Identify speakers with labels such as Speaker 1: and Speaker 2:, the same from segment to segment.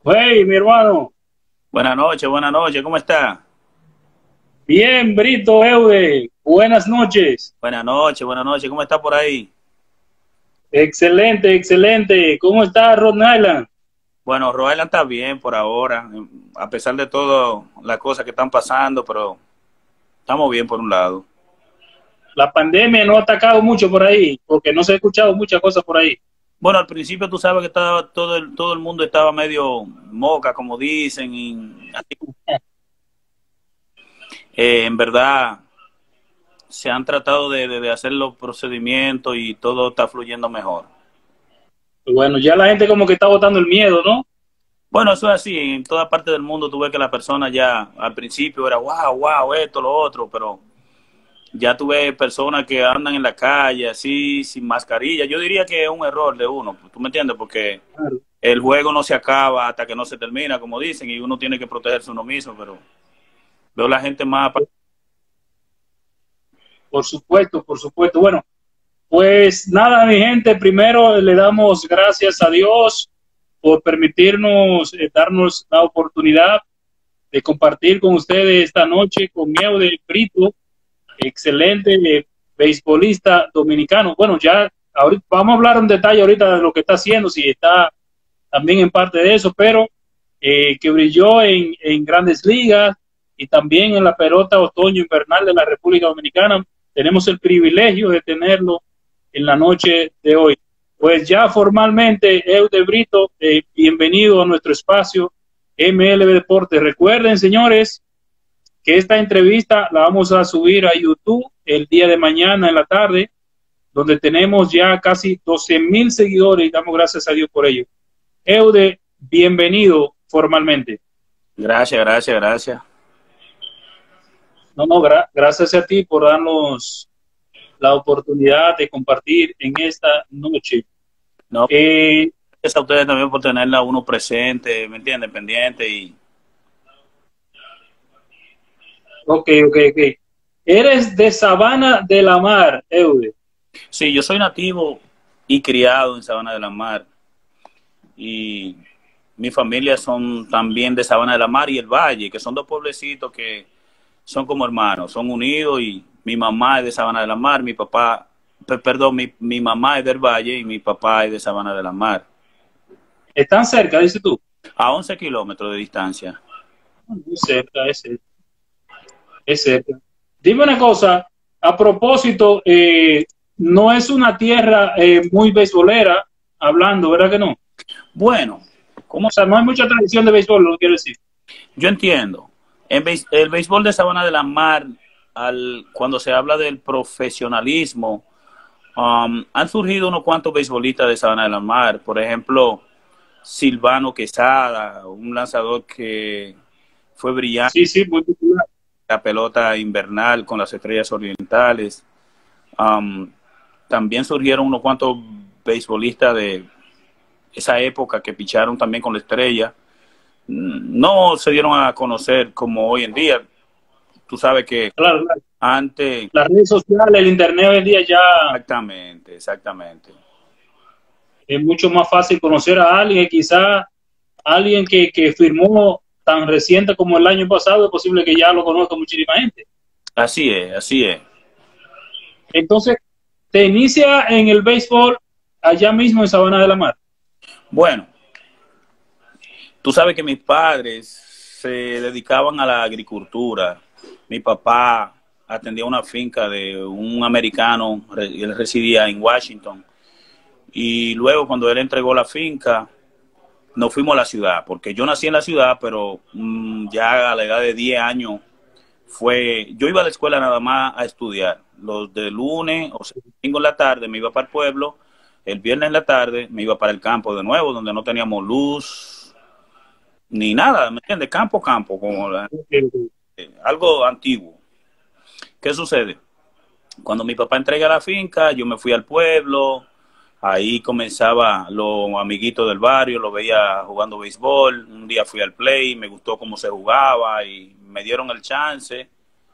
Speaker 1: Hey, mi hermano.
Speaker 2: Buenas noches, ¿cómo está?
Speaker 1: Bien, Brito, Eude. Buenas noches.
Speaker 2: Buenas noches, ¿cómo está por ahí?
Speaker 1: Excelente, excelente. ¿Cómo está Rhode Island?
Speaker 2: Bueno, Rhode Island está bien por ahora, a pesar de todas las cosas que están pasando, pero estamos bien por un lado.
Speaker 1: La pandemia no ha atacado mucho por ahí, porque no se ha escuchado muchas cosas por ahí.
Speaker 2: Bueno, al principio tú sabes que estaba todo el mundo estaba medio moca, como dicen, y así, en verdad se han tratado de hacer los procedimientos y todo está fluyendo mejor.
Speaker 1: Bueno, ya la gente como que está botando el miedo, ¿no?
Speaker 2: Bueno, eso es así, en toda parte del mundo tú ves que la persona ya al principio era wow, wow, esto, lo otro, pero ya tuve personas que andan en la calle así, sin mascarilla. Yo diría que es un error de uno, ¿tú me entiendes? Porque
Speaker 1: Claro.
Speaker 2: el juego no se acaba hasta que no se termina, como dicen, y uno tiene que protegerse uno mismo, pero veo la gente más...
Speaker 1: Por supuesto, por supuesto. Bueno, pues nada, mi gente, primero le damos gracias a Dios por permitirnos, darnos la oportunidad de compartir con ustedes esta noche con Eude Brito, excelente beisbolista dominicano. Bueno, ya ahorita vamos a hablar en detalle ahorita de lo que está haciendo, si está también en parte de eso, pero que brilló en grandes ligas y también en la pelota otoño invernal de la República Dominicana. Tenemos el privilegio de tenerlo en la noche de hoy. Pues ya formalmente, Eude Brito, bienvenido a nuestro espacio MLB Deportes. Recuerden, señores, que esta entrevista la vamos a subir a YouTube el día de mañana en la tarde, donde tenemos ya casi 12,000 seguidores y damos gracias a Dios por ello. Eude, bienvenido formalmente.
Speaker 2: Gracias, gracias, gracias.
Speaker 1: No, no, gracias a ti por darnos la oportunidad de compartir en esta noche.
Speaker 2: No,
Speaker 1: Eh,
Speaker 2: gracias a ustedes también por tenerla uno presente, ¿me entienden? Pendiente y...
Speaker 1: ok, ok, ok. Eres de Sabana de la Mar, Eude.
Speaker 2: Sí, yo soy nativo y criado en Sabana de la Mar y mi familia son también de Sabana de la Mar y el Valle, que son dos pueblecitos que son como hermanos, son unidos y mi mamá es de Sabana de la Mar, mi papá, perdón, mi mamá es del Valle y mi papá es de Sabana de la Mar,
Speaker 1: ¿Están cerca, dices tú?
Speaker 2: a 11 kilómetros de distancia.
Speaker 1: Muy cerca, es cerca. Dime una cosa, a propósito, no es una tierra muy beisbolera, hablando, ¿verdad que no?
Speaker 2: Bueno,
Speaker 1: O sea, no hay mucha tradición de béisbol, lo que quiero decir.
Speaker 2: yo entiendo, el béisbol de Sabana de la Mar, cuando se habla del profesionalismo, han surgido unos cuantos beisbolistas de Sabana de la Mar, por ejemplo, Silvano Quesada, un lanzador que fue brillante
Speaker 1: Sí, sí, muy popular.
Speaker 2: la pelota invernal con las Estrellas Orientales. Um, También surgieron unos cuantos beisbolistas de esa época que picharon también con la Estrella. No se dieron a conocer como hoy en día. Tú sabes que
Speaker 1: Claro, claro.
Speaker 2: antes,
Speaker 1: Las redes sociales, el internet hoy en día ya
Speaker 2: exactamente, exactamente.
Speaker 1: es mucho más fácil conocer a alguien, quizá alguien que firmó tan reciente como el año pasado, es posible que ya lo conozca muchísima gente.
Speaker 2: Así es, así es.
Speaker 1: Entonces, te inicia en el béisbol allá mismo en Sabana de la Mar.
Speaker 2: Bueno, tú sabes que mis padres se dedicaban a la agricultura. Mi papá atendía una finca de un americano, él residía en Washington. Y luego cuando él entregó la finca, nos fuimos a la ciudad, porque yo nací en la ciudad, pero ya a la edad de 10 años yo iba a la escuela nada más a estudiar. Los de lunes, o sea, el domingo en la tarde me iba para el pueblo, el viernes en la tarde me iba para el campo de nuevo, donde no teníamos luz ni nada, ¿me entiendes? Campo, campo, como algo antiguo. ¿Qué sucede? Cuando mi papá entrega la finca, yo me fui al pueblo, ahí comenzaba los amiguitos del barrio, lo veía jugando béisbol, un día fui al play, me gustó cómo se jugaba y me dieron el chance.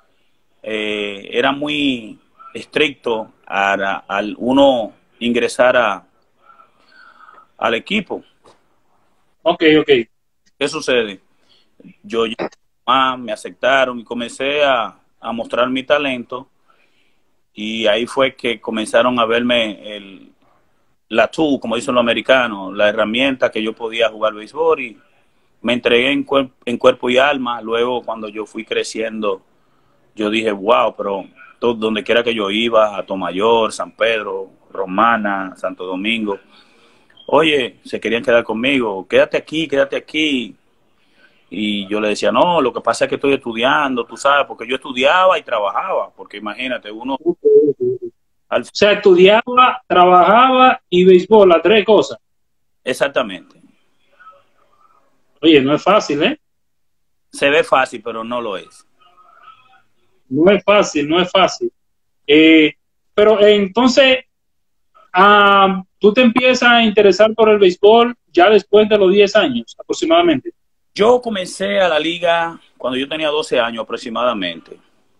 Speaker 2: Era muy estricto al uno ingresar al equipo.
Speaker 1: Ok, ok.
Speaker 2: ¿Qué sucede? Yo me aceptaron y comencé a mostrar mi talento y ahí fue que comenzaron a verme la tool, como dicen los americanos, la herramienta que yo podía jugar béisbol y me entregué en cuerpo y alma. Luego cuando yo fui creciendo, yo dije, wow, pero donde quiera que yo iba, a Tomayor, San Pedro, Romana, Santo Domingo, oye, se querían quedar conmigo, quédate aquí, quédate aquí. Y yo le decía, no, lo que pasa es que estoy estudiando, tú sabes, porque yo estudiaba y trabajaba, porque imagínate, uno...
Speaker 1: O sea, estudiaba, trabajaba y béisbol, las tres cosas.
Speaker 2: Exactamente.
Speaker 1: Oye, no es fácil, ¿eh?
Speaker 2: Se ve fácil, pero no lo es.
Speaker 1: No es fácil, no es fácil. Pero entonces, tú te empiezas a interesar por el béisbol ya después de los 10 años aproximadamente.
Speaker 2: Yo comencé a la liga cuando yo tenía 12 años aproximadamente.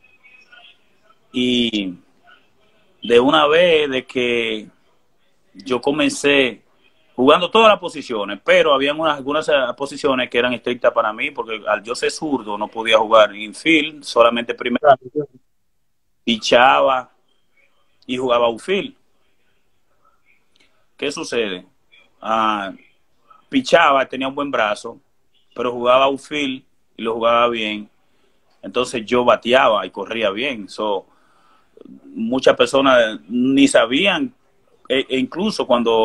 Speaker 2: Y de una vez de que yo comencé jugando todas las posiciones, pero había algunas posiciones que eran estrictas para mí, porque al yo ser zurdo no podía jugar infield, solamente primero pichaba y jugaba outfield. ¿Qué sucede? Pichaba, tenía un buen brazo, pero jugaba outfield y lo jugaba bien. Entonces yo bateaba y corría bien. Muchas personas ni sabían, e incluso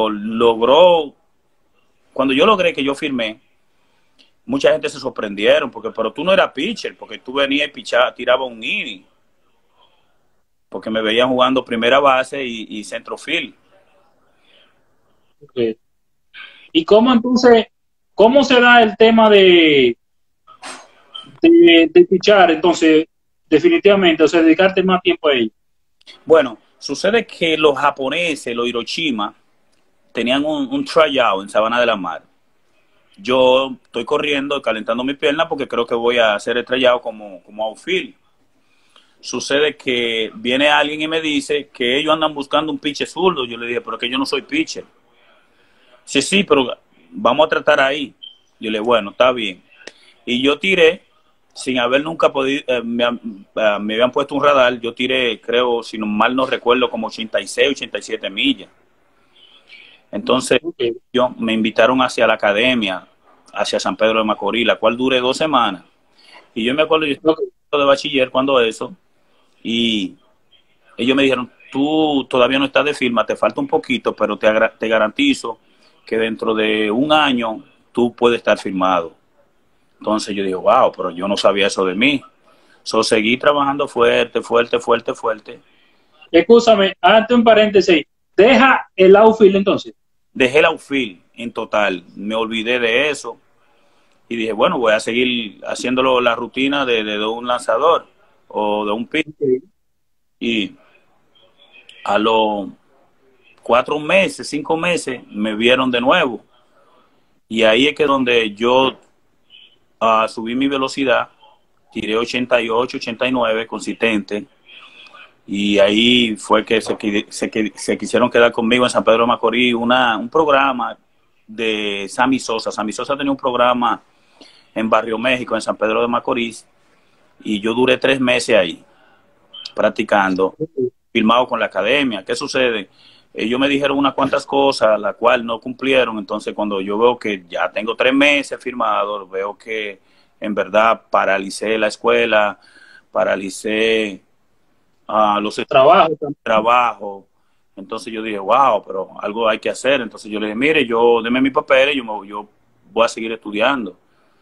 Speaker 2: cuando yo logré que yo firmé, mucha gente se sorprendieron, pero tú no eras pitcher, porque tú venías y tiraba un inning, porque me veían jugando primera base y centrofield.
Speaker 1: Okay. ¿Y cómo entonces, cómo se da el tema de pichar, entonces, definitivamente, o sea, dedicarte más tiempo a ello?
Speaker 2: Bueno, sucede que los japoneses, los Hiroshima, tenían un tryout en Sabana de la Mar. Yo estoy corriendo, calentando mi pierna porque creo que voy a hacer el tryout como outfield. Sucede que viene alguien y me dice que ellos andan buscando un pitcher zurdo. Yo le dije, pero que yo no soy pitcher. Sí, sí, pero vamos a tratar ahí. Yo le dije, bueno, está bien. Y yo tiré, sin haber nunca podido, me habían puesto un radar, yo tiré, creo, si no mal no recuerdo, como 86, 87 millas. Entonces, me invitaron hacia la academia, hacia San Pedro de Macorís, la cual duré 2 semanas. Y yo me acuerdo, yo estaba de bachiller cuando eso, y ellos me dijeron, tú todavía no estás de firma, te falta un poquito, pero te garantizo que dentro de un año tú puedes estar firmado. Entonces yo digo, wow, pero yo no sabía eso de mí. Seguí trabajando fuerte, fuerte, fuerte, fuerte.
Speaker 1: Escúchame, hazte un paréntesis. Deja el outfield entonces.
Speaker 2: Dejé el outfield en total, me olvidé de eso y dije, bueno, voy a seguir haciéndolo la rutina de un lanzador o de un pitch. Y a los 4 meses, 5 meses, me vieron de nuevo. Y ahí es que donde yo subí mi velocidad, tiré 88, 89 consistente. Y ahí fue que se quisieron quedar conmigo en San Pedro de Macorís, un programa de Sammy Sosa. Sammy Sosa tenía un programa en Barrio México, en San Pedro de Macorís, y yo duré 3 meses ahí, practicando, firmado con la academia. ¿Qué sucede? Ellos me dijeron unas cuantas cosas, las cuales no cumplieron. Entonces, cuando yo veo que ya tengo 3 meses firmado, veo que en verdad paralicé la escuela, paralicé los trabajo. Entonces yo dije, wow, pero algo hay que hacer. Entonces yo le dije, mire, deme mis papeles, yo voy a seguir estudiando.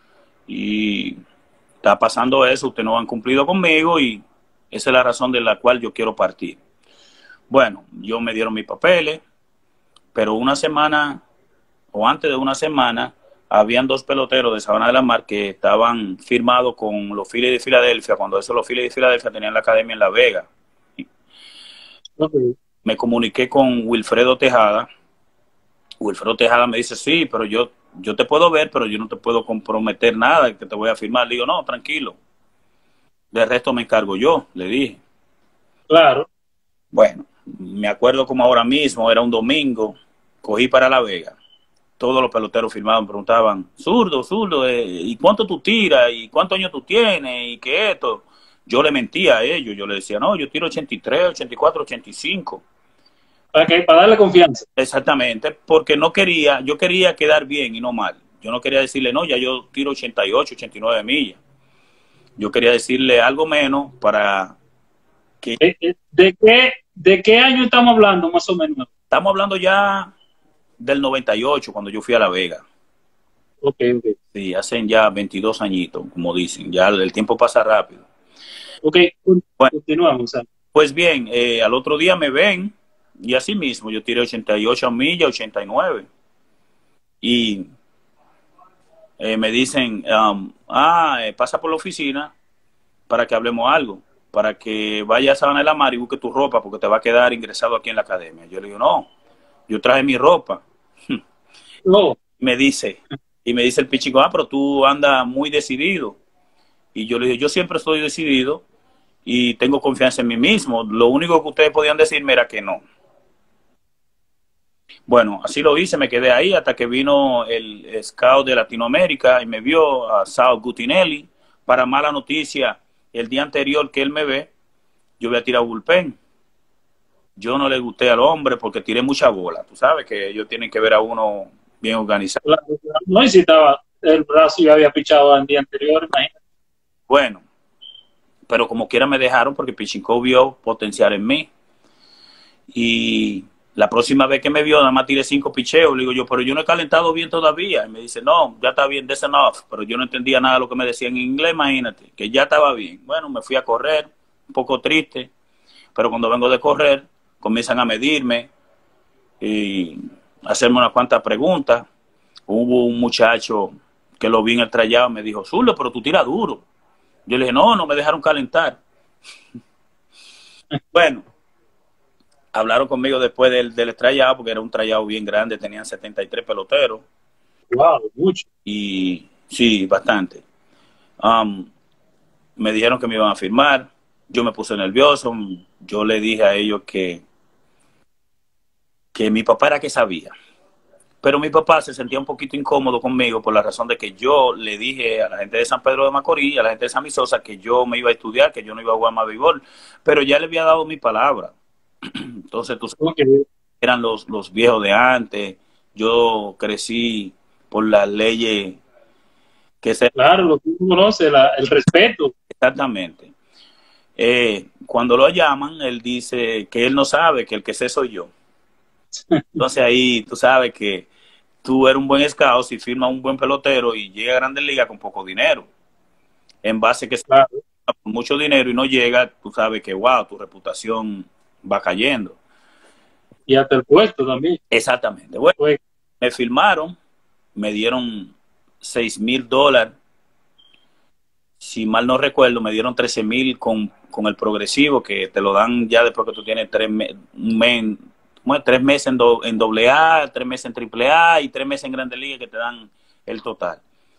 Speaker 2: Y está pasando eso, ustedes no han cumplido conmigo y esa es la razón de la cual yo quiero partir. Bueno, yo me dieron mis papeles, pero una semana o antes de una semana habían 2 peloteros de Sabana de la Mar que estaban firmados con los Phillies de Filadelfia, cuando los Phillies de Filadelfia tenían la academia en La Vega. Me comuniqué con Wilfredo Tejada. Wilfredo Tejada me dice, sí, pero yo te puedo ver, pero yo no te puedo comprometer nada que te voy a firmar. Le digo, no, tranquilo. Del resto me encargo yo, le dije.
Speaker 1: Claro.
Speaker 2: Bueno, me acuerdo como ahora mismo, era un domingo, cogí para La Vega. todos los peloteros firmaban, preguntaban, zurdo, zurdo, ¿y cuánto tú tiras? ¿Y cuántos años tú tienes? ¿Y qué esto? Yo le mentía a ellos, yo le decía, no, yo tiro 83, 84, 85.
Speaker 1: Para darle confianza.
Speaker 2: Exactamente, porque no quería, yo quería quedar bien y no mal. Yo no quería decirle, no, ya yo tiro 88, 89 millas. Yo quería decirle algo menos para que...
Speaker 1: ¿De qué año estamos hablando, más o menos?
Speaker 2: Estamos hablando ya del 98, cuando yo fui a La Vega.
Speaker 1: Ok, ok.
Speaker 2: Sí, hacen ya 22 añitos, como dicen. Ya el tiempo pasa rápido.
Speaker 1: Ok,
Speaker 2: Bueno,
Speaker 1: continuamos.
Speaker 2: pues bien, al otro día me ven y así mismo yo tiré 88 millas, 89. Y me dicen, pasa por la oficina para que hablemos algo, para que vayas a Sabana de la Mar y busque tu ropa porque te va a quedar ingresado aquí en la academia. Yo le digo, no, yo traje mi ropa.
Speaker 1: No.
Speaker 2: Me dice, y me dice el pichico, pero tú andas muy decidido. Y yo le digo, yo siempre estoy decidido y tengo confianza en mí mismo. Lo único que ustedes podían decirme era que no. Bueno, así lo hice, me quedé ahí hasta que vino el scout de Latinoamérica y me vio a Sal Gutinelli. Para mala noticia, el día anterior que él me ve, yo había tirado bullpen. Yo no le gusté al hombre porque tiré mucha bola. Tú sabes que ellos tienen que ver a uno bien organizado.
Speaker 1: No necesitaba el brazo, ya había pichado el día anterior, imagínate.
Speaker 2: Bueno, pero como quiera me dejaron porque Pichinko vio potencial en mí. Y la próxima vez que me vio, nada más tiré 5 picheos. Le digo yo, pero yo no he calentado bien todavía. Y me dice, no, ya está bien, that's enough. Pero yo no entendía nada de lo que me decía en inglés, imagínate, que ya estaba bien. Bueno, me fui a correr, un poco triste. Pero cuando vengo de correr, comienzan a medirme y hacerme unas cuantas preguntas. Hubo un muchacho que lo vi en el trayado, me dijo, Zulo, pero tú tiras duro. Yo le dije, no, no me dejaron calentar. Bueno, hablaron conmigo después del tryout, porque era un tryout bien grande, tenían 73 peloteros.
Speaker 1: Wow, mucho.
Speaker 2: Y sí, bastante. Me dijeron que me iban a firmar. Yo me puse nervioso. Yo le dije a ellos que mi papá era que sabía. Pero mi papá se sentía un poquito incómodo conmigo por la razón de que yo le dije a la gente de San Pedro de Macorís, a la gente de San Misosa, que yo me iba a estudiar, que yo no iba a jugar más béisbol. Pero ya le había dado mi palabra. Entonces, tú sabes, eran los viejos de antes. Yo crecí por las leyes que se...
Speaker 1: Claro, lo que uno conoce, el respeto.
Speaker 2: Exactamente. Cuando lo llaman, él dice que él no sabe, que el que sé soy yo. Entonces ahí tú sabes que tú eres un buen scout si firmas un buen pelotero y llega a Grandes Ligas con poco dinero. En base que
Speaker 1: Claro.
Speaker 2: con mucho dinero y no llega, tú sabes que, wow, tu reputación va cayendo.
Speaker 1: Y hasta el puesto también.
Speaker 2: Exactamente. Bueno, me firmaron, me dieron $6,000. Si mal no recuerdo, me dieron 13,000 con el progresivo, que te lo dan ya después que tú tienes 3 meses en doble A, 3 meses en triple A y 3 meses en Grandes Ligas, que te dan el total.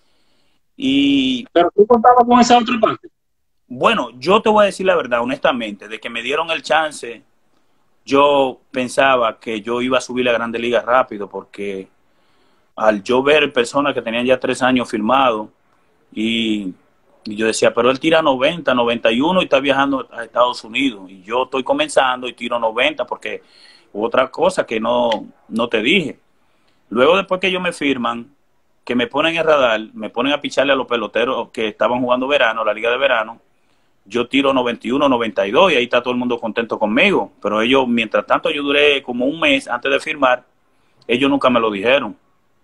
Speaker 1: Pero tú contabas con esa otra parte.
Speaker 2: Bueno, yo te voy a decir la verdad, honestamente, de que me dieron el chance, yo pensaba que yo iba a subir a Grandes Ligas rápido, porque al yo ver personas que tenían ya 3 años firmados y yo decía, pero él tira 90, 91 y está viajando a Estados Unidos. Y yo estoy comenzando y tiro 90 porque otra cosa que no te dije. Luego después que ellos me firman, que me ponen el radar, me ponen a picharle a los peloteros que estaban jugando verano, la liga de verano, yo tiro 91, 92 y ahí está todo el mundo contento conmigo. Pero ellos, mientras tanto, yo duré como un mes antes de firmar, ellos nunca me lo dijeron.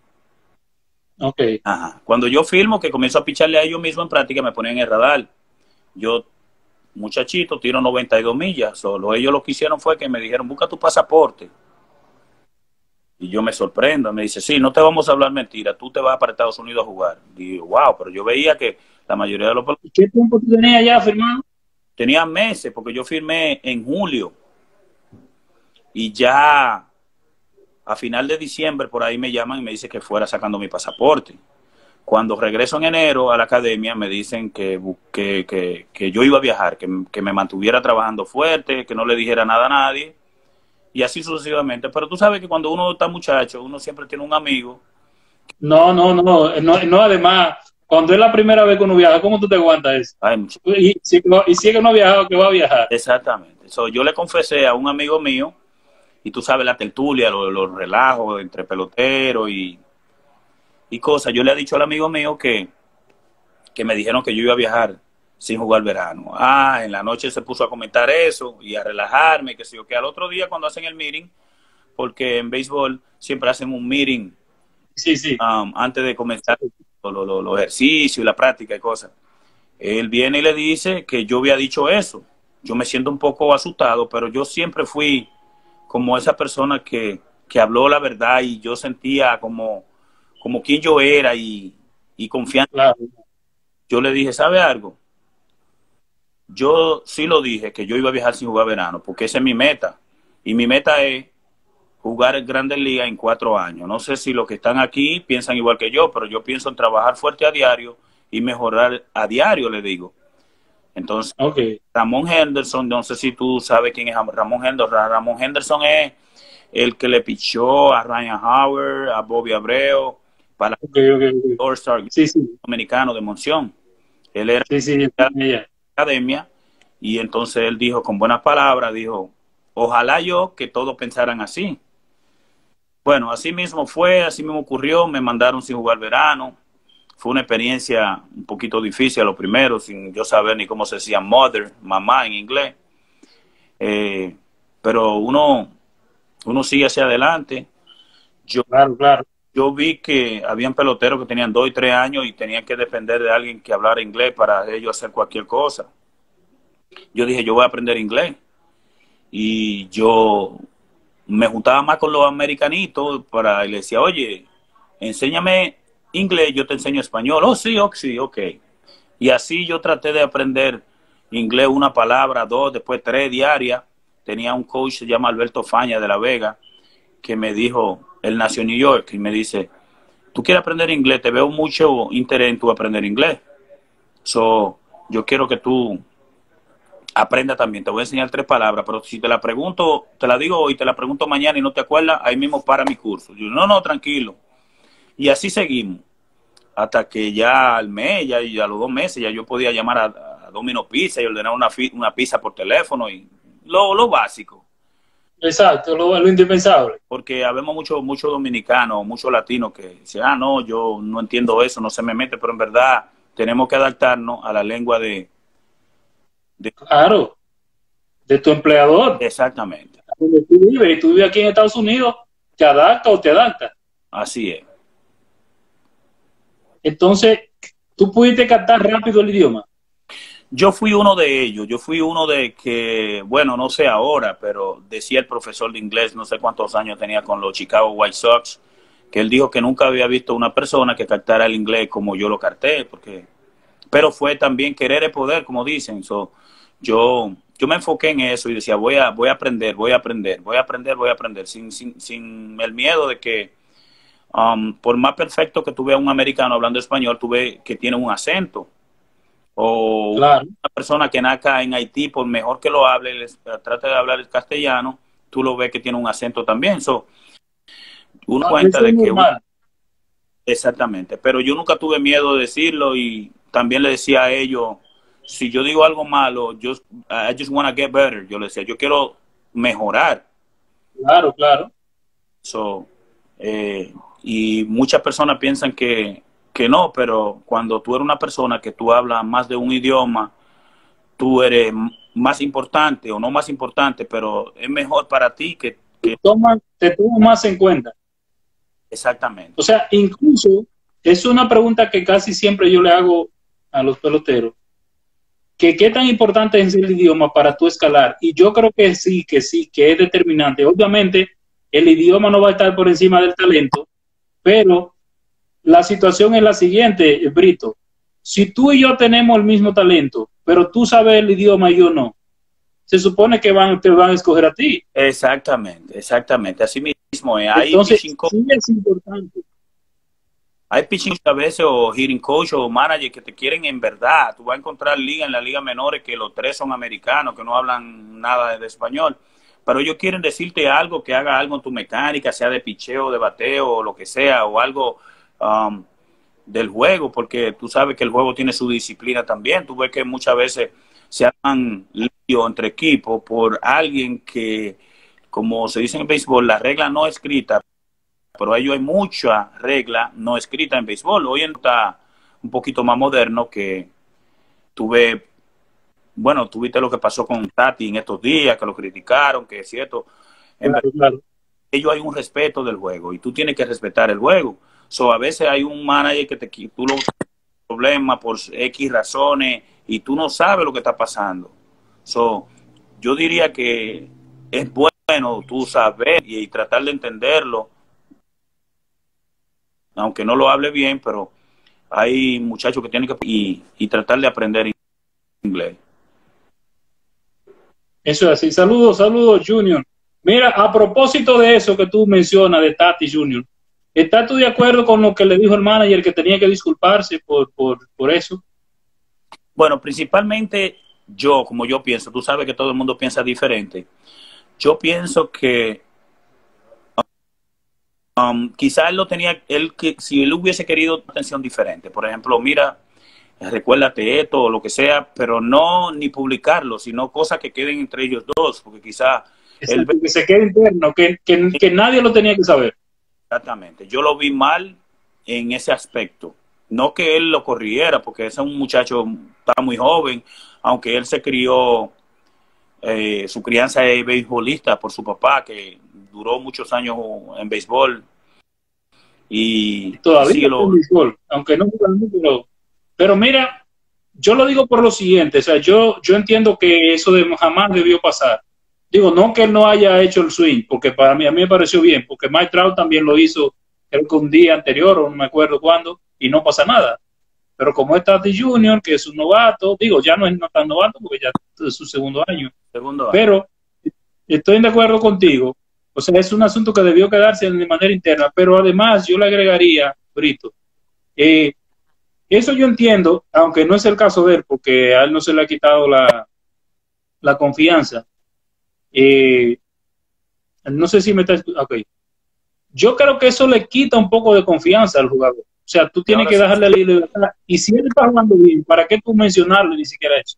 Speaker 1: Okay.
Speaker 2: Ajá. Cuando yo firmo, que comienzo a picharle a ellos mismos en práctica, me ponen el radar. Yo, muchachito, tiro 92 millas. Solo ellos lo que hicieron fue que me dijeron, busca tu pasaporte. Y yo me sorprendo. Me dice, sí, no te vamos a hablar mentira. Tú te vas para Estados Unidos a jugar. Y digo, wow, pero yo veía que la mayoría de los...
Speaker 1: ¿Qué tiempo tú tenías ya firmado?
Speaker 2: Tenía meses, porque yo firmé en julio. Y ya... a final de diciembre por ahí me llaman y me dicen que fuera sacando mi pasaporte. Cuando regreso en enero a la academia me dicen que yo iba a viajar, que me mantuviera trabajando fuerte, que no le dijera nada a nadie y así sucesivamente. Pero tú sabes que cuando uno está muchacho, uno siempre tiene un amigo
Speaker 1: No, además, cuando es la primera vez que uno viaja, ¿cómo tú te aguantas eso?
Speaker 2: Ay,
Speaker 1: Y si es que no ha viajado, que va a viajar.
Speaker 2: exactamente. So, yo le confesé a un amigo mío, y tú sabes la tertulia, los relajos entre peloteros y cosas. Yo le he dicho al amigo mío que me dijeron que yo iba a viajar sin jugar verano. Ah, en la noche se puso a comentar eso y a relajarme, que sé yo, que al otro día cuando hacen el meeting, porque en béisbol siempre hacen un meeting
Speaker 1: Sí, sí.
Speaker 2: antes de comenzar los ejercicios y la práctica y cosas. Él viene y le dice que yo había dicho eso. Yo me siento un poco asustado, pero yo siempre fui como esa persona que habló la verdad y yo sentía como quien yo era y confianza.
Speaker 1: Claro.
Speaker 2: Yo le dije, ¿sabe algo? Yo sí lo dije, que yo iba a viajar sin jugar verano, porque esa es mi meta. Y mi meta es jugar en Grandes Ligas en 4 años. No sé si los que están aquí piensan igual que yo, pero yo pienso en trabajar fuerte a diario y mejorar a diario, le digo. Entonces,
Speaker 1: Ok.
Speaker 2: Ramón Henderson, no sé si tú sabes quién es Ramón Henderson. Ramón Henderson es el que le pichó a Ryan Howard, a Bobby Abreu, para
Speaker 1: Ok, ok, ok.
Speaker 2: el All-Star
Speaker 1: Sí, sí.
Speaker 2: americano de Monción. Él era
Speaker 1: Sí, sí,
Speaker 2: de
Speaker 1: está
Speaker 2: la
Speaker 1: en ella.
Speaker 2: academia y entonces él dijo con buenas palabras, dijo, ojalá yo que todos pensaran así. Bueno, así mismo fue, así mismo ocurrió, me mandaron sin jugar verano. Fue una experiencia un poquito difícil a lo primero, sin yo saber ni cómo se decía mother, mamá en inglés. Eh, pero uno sigue hacia adelante. Yo,
Speaker 1: Claro, claro.
Speaker 2: yo vi que habían peloteros que tenían 2 y 3 años y tenían que depender de alguien que hablara inglés para ellos hacer cualquier cosa. Yo dije, yo voy a aprender inglés. Y yo me juntaba más con los americanitos para y le decía, oye, enséñame inglés, yo te enseño español. Oh, sí, oh, sí, ok. Y así yo traté de aprender inglés, una palabra, dos, después tres diarias. Tenía un coach, se llama Alberto Faña de La Vega, que me dijo, él nació en New York, y me dice, tú quieres aprender inglés, te veo mucho interés en tu aprender inglés. So, yo quiero que tú aprenda también. Te voy a enseñar 3 palabras, pero si te la pregunto, te la digo hoy, te la pregunto mañana y no te acuerdas, ahí mismo para mi curso. Yo, no, tranquilo. Y así seguimos. Hasta que ya al mes, ya a los 2 meses, ya yo podía llamar a Domino Pizza y ordenar una pizza por teléfono y lo básico.
Speaker 1: Exacto, lo indispensable.
Speaker 2: Porque habemos muchos dominicanos, muchos latinos que dicen, ah, no, yo no entiendo eso, no se me mete, pero en verdad tenemos que adaptarnos a la lengua de
Speaker 1: Claro, de tu empleador.
Speaker 2: exactamente.
Speaker 1: Donde tú vives aquí en Estados Unidos, te adapta o te adapta.
Speaker 2: Así es.
Speaker 1: Entonces, tú pudiste captar rápido el idioma.
Speaker 2: Yo fui uno de ellos, yo fui uno de que, bueno, no sé ahora, pero decía el profesor de inglés, no sé cuántos años tenía con los Chicago White Sox, que él dijo que nunca había visto una persona que captara el inglés como yo lo capté, pero fue también querer el poder, como dicen. So, yo me enfoqué en eso y decía, voy a aprender, voy a aprender, sin el miedo de que, por más perfecto que tuve a un americano hablando español, tuve que tiene un acento o
Speaker 1: Claro.
Speaker 2: una persona que naca en Haití, por mejor que lo hable, trate de hablar el castellano, tú lo ves que tiene un acento también. So, uno cuenta
Speaker 1: Eso es
Speaker 2: de que
Speaker 1: normal.
Speaker 2: exactamente, pero yo nunca tuve miedo de decirlo y también le decía a ellos, si yo digo algo malo, I just wanna get better. Yo le decía, yo quiero mejorar.
Speaker 1: Claro, claro.
Speaker 2: So, eh, y muchas personas piensan que no, pero cuando tú eres una persona que tú hablas más de un idioma, tú eres más importante o no más importante, pero es mejor para ti que
Speaker 1: Te toman más en cuenta. O
Speaker 2: exactamente.
Speaker 1: sea, incluso es una pregunta que casi siempre yo le hago a los peloteros, que qué tan importante es el idioma para tu escalar. Y yo creo que sí, que es determinante. Obviamente, el idioma no va a estar por encima del talento, pero la situación es la siguiente, Brito. Si tú y yo tenemos el mismo talento, pero tú sabes el idioma y yo no, se supone que te van a escoger a ti.
Speaker 2: Exactamente, exactamente. Así mismo es.
Speaker 1: Entonces, sí es importante.
Speaker 2: Hay pitching a veces o hitting coach o manager que te quieren en verdad. Tú vas a encontrar liga en la liga menores que los tres son americanos, que no hablan nada de español. Pero ellos quieren decirte algo, que haga algo en tu mecánica, sea de picheo, de bateo o lo que sea, o algo um, del juego, porque tú sabes que el juego tiene su disciplina también. Tú ves que muchas veces se arman lío entre equipos por alguien que, como se dice en el béisbol, la regla no escrita, pero ello hay mucha regla no escrita en béisbol. Hoy en está un poquito más moderno que tuve, bueno, tuviste lo que pasó con Tati en estos días, que lo criticaron, que es cierto. En
Speaker 1: Claro, claro.
Speaker 2: ello hay un respeto del juego y tú tienes que respetar el juego. So, a veces hay un manager que tú lo problema por X razones y tú no sabes lo que está pasando. So, yo diría que es bueno tú saber y tratar de entenderlo, aunque no lo hable bien, pero hay muchachos que tienen que y tratar de aprender inglés.
Speaker 1: Eso es así. Saludos, saludos, Junior. Mira, a propósito de eso que tú mencionas de Tati Junior, ¿estás tú de acuerdo con lo que le dijo el manager que tenía que disculparse por eso?
Speaker 2: Bueno, principalmente yo, como yo pienso, tú sabes que todo el mundo piensa diferente. Yo pienso que quizá él lo tenía, él que si él hubiese querido atención diferente, por ejemplo, mira, recuérdate esto o lo que sea, pero no ni publicarlo, sino cosas que queden entre ellos dos, porque quizá él
Speaker 1: Exacto, que se quede interno, que nadie lo tenía que saber.
Speaker 2: exactamente, yo lo vi mal en ese aspecto. No que él lo corriera, porque ese es un muchacho, está muy joven, aunque él se crió, su crianza es beisbolista por su papá, que duró muchos años en béisbol y
Speaker 1: Todavía
Speaker 2: sigue
Speaker 1: está en
Speaker 2: lo...
Speaker 1: béisbol, aunque no jugando, pero mira, yo lo digo por lo siguiente, o sea, yo entiendo que eso jamás debió pasar. Digo, no que él no haya hecho el swing, porque para mí, a mí me pareció bien, porque Mike Trout también lo hizo, creo que un día anterior, o no me acuerdo cuándo, y no pasa nada. Pero como es Tati Junior, que es un novato, digo, ya no es tan novato, porque ya es su segundo año,
Speaker 2: Segundo año.
Speaker 1: pero estoy de acuerdo contigo. O sea, es un asunto que debió quedarse de manera interna, pero además yo le agregaría, Brito, eh, eso yo entiendo, aunque no es el caso de él, porque a él no se le ha quitado la confianza. Eh, no sé si me está... Ok. Yo creo que eso le quita un poco de confianza al jugador. O sea, tú
Speaker 2: Y
Speaker 1: tienes
Speaker 2: ahora
Speaker 1: que
Speaker 2: sí,
Speaker 1: dejarle la libertad. Y si él está jugando bien, ¿para qué tú mencionarlo ni siquiera eso?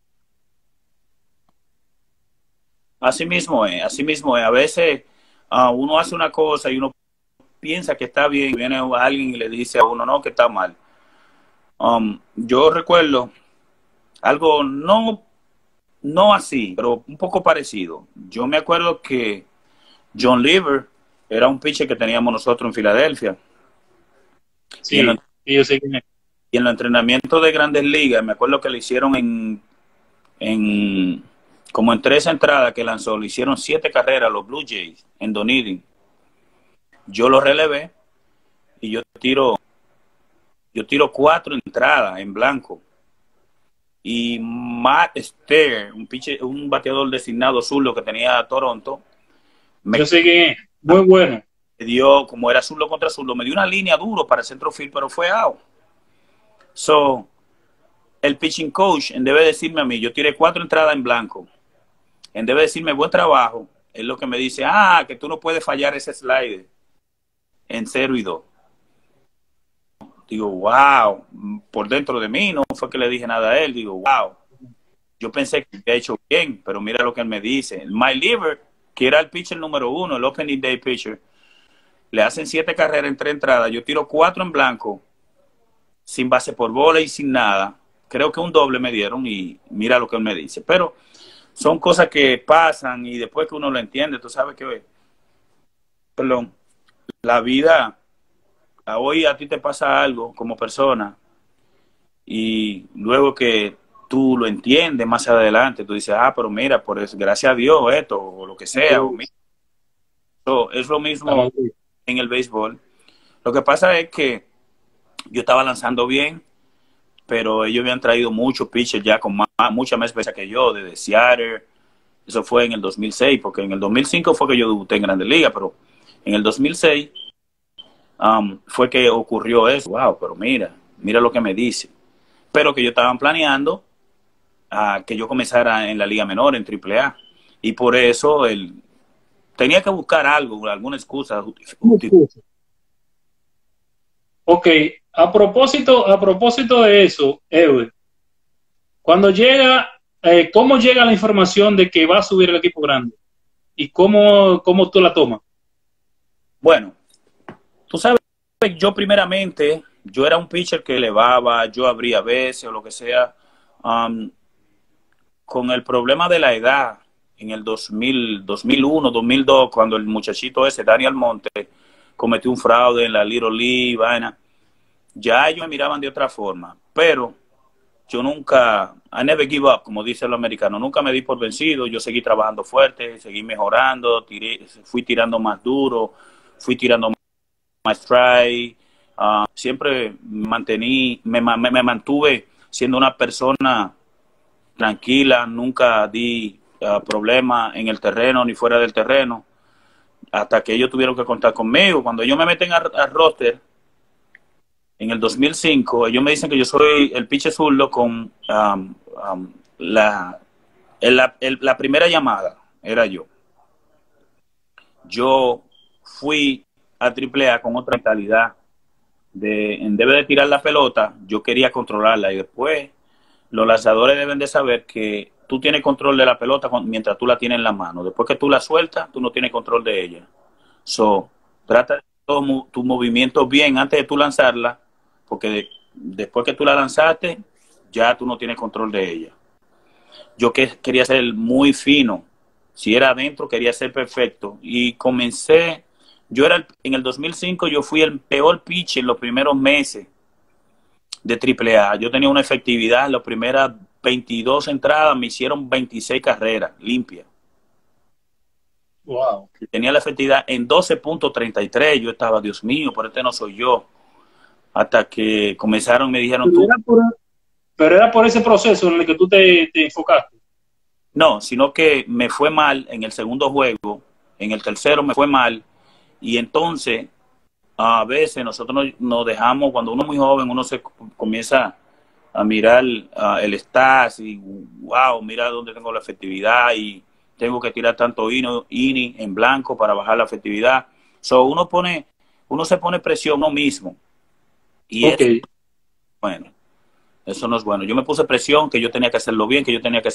Speaker 2: así mismo es. A veces uno hace una cosa y uno piensa que está bien, y viene alguien y le dice a uno, no, que está mal. Yo recuerdo algo no así, pero un poco parecido. Yo me acuerdo que John Lever era un pitcher que teníamos nosotros en Filadelfia. Y en,
Speaker 1: Sí, sí, yo sé quién es.
Speaker 2: y en los entrenamientos de Grandes Ligas, me acuerdo que le hicieron en como en 3 entradas que lanzó, le hicieron 7 carreras a los Blue Jays en Dunedin. Yo lo relevé y yo tiro 4 entradas en blanco. Y Matt Steer, un bateador designado zurdo que tenía Toronto,
Speaker 1: Yo
Speaker 2: me
Speaker 1: sé quién es. Muy bueno.
Speaker 2: dio, como era zurdo contra zurdo, me dio una línea duro para el centrofield, pero fue out. So, el pitching coach, en vez de decirme a mí, yo tiré 4 entradas en blanco, en vez de decirme buen trabajo, es lo que me dice, que tú no puedes fallar ese slide en 0-2. Digo, wow, por dentro de mí no fue que le dije nada a él. Digo, wow, yo pensé que había hecho bien, pero mira lo que él me dice. My Liver, que era el pitcher número 1, el opening day pitcher, le hacen 7 carreras en 3 entradas. Yo tiro 4 en blanco, sin base por bola y sin nada. Creo que un doble me dieron y mira lo que él me dice. Pero son cosas que pasan y después que uno lo entiende, tú sabes que, perdón, la vida, hoy a ti te pasa algo como persona y luego que tú lo entiendes más adelante, tú dices, pero mira, por eso, gracias a Dios esto, o lo que sea, o mira, es lo mismo en el béisbol. Lo que pasa es que yo estaba lanzando bien, pero ellos habían traído muchos pitchers ya con mucha más experiencia que yo, desde Seattle. Eso fue en el 2006, porque en el 2005 fue que yo debuté en Grandes Ligas, pero en el 2006 fue que ocurrió eso. Wow, pero mira lo que me dice. Pero que yo estaban planeando que yo comenzara en la Liga Menor, en AAA. Y por eso él tenía que buscar algo, alguna excusa.
Speaker 1: Ok, a propósito de eso, Edwin, cuando llega, ¿cómo llega la información de que va a subir el equipo grande? ¿Y cómo tú la tomas?
Speaker 2: Bueno, tú sabes, yo primeramente, yo era un pitcher que elevaba, yo abría veces o lo que sea. Um, con el problema de la edad, en el 2000, 2001, 2002, cuando el muchachito ese, Daniel Monte, cometió un fraude en la Little League, vaina, ya ellos me miraban de otra forma. Pero yo nunca, I never give up, como dice el americano, nunca me di por vencido, yo seguí trabajando fuerte, seguí mejorando, fui tirando más duro, fui tirando más strike, siempre me mantuve siendo una persona tranquila, nunca di problemas en el terreno ni fuera del terreno, hasta que ellos tuvieron que contar conmigo. Cuando ellos me meten al roster en el 2005, ellos me dicen que yo soy el pitcher zurdo con la primera llamada, era yo. Yo fui a AAA con otra mentalidad en vez de tirar la pelota, yo quería controlarla y después los lanzadores deben de saber que tú tienes control de la pelota mientras tú la tienes en la mano. Después que tú la sueltas, tú no tienes control de ella. So, trata de todo tu movimiento bien antes de tú lanzarla, porque después que tú la lanzaste, ya tú no tienes control de ella. Yo quería ser muy fino. Si era adentro, quería ser perfecto. Y comencé, en el 2005 yo fui el peor pitcher en los primeros meses de AAA. Yo tenía una efectividad, las primeras 22 entradas me hicieron 26 carreras limpias.
Speaker 1: Wow.
Speaker 2: Tenía la efectividad en 12.33. Yo estaba, Dios mío, por este no soy yo. Hasta que comenzaron, me dijeron
Speaker 1: Pero
Speaker 2: tú.
Speaker 1: pero era por ese proceso en el que tú te enfocaste.
Speaker 2: No, sino que me fue mal en el segundo juego, en el tercero me fue mal. Y entonces, a veces nosotros nos dejamos, cuando uno es muy joven, uno se comienza a mirar el stats y wow, mira dónde tengo la efectividad y tengo que tirar tanto inning en blanco para bajar la efectividad. So uno se pone presión uno mismo y
Speaker 1: Ok.
Speaker 2: eso, bueno, eso no es bueno. Yo me puse presión que yo tenía que hacerlo bien,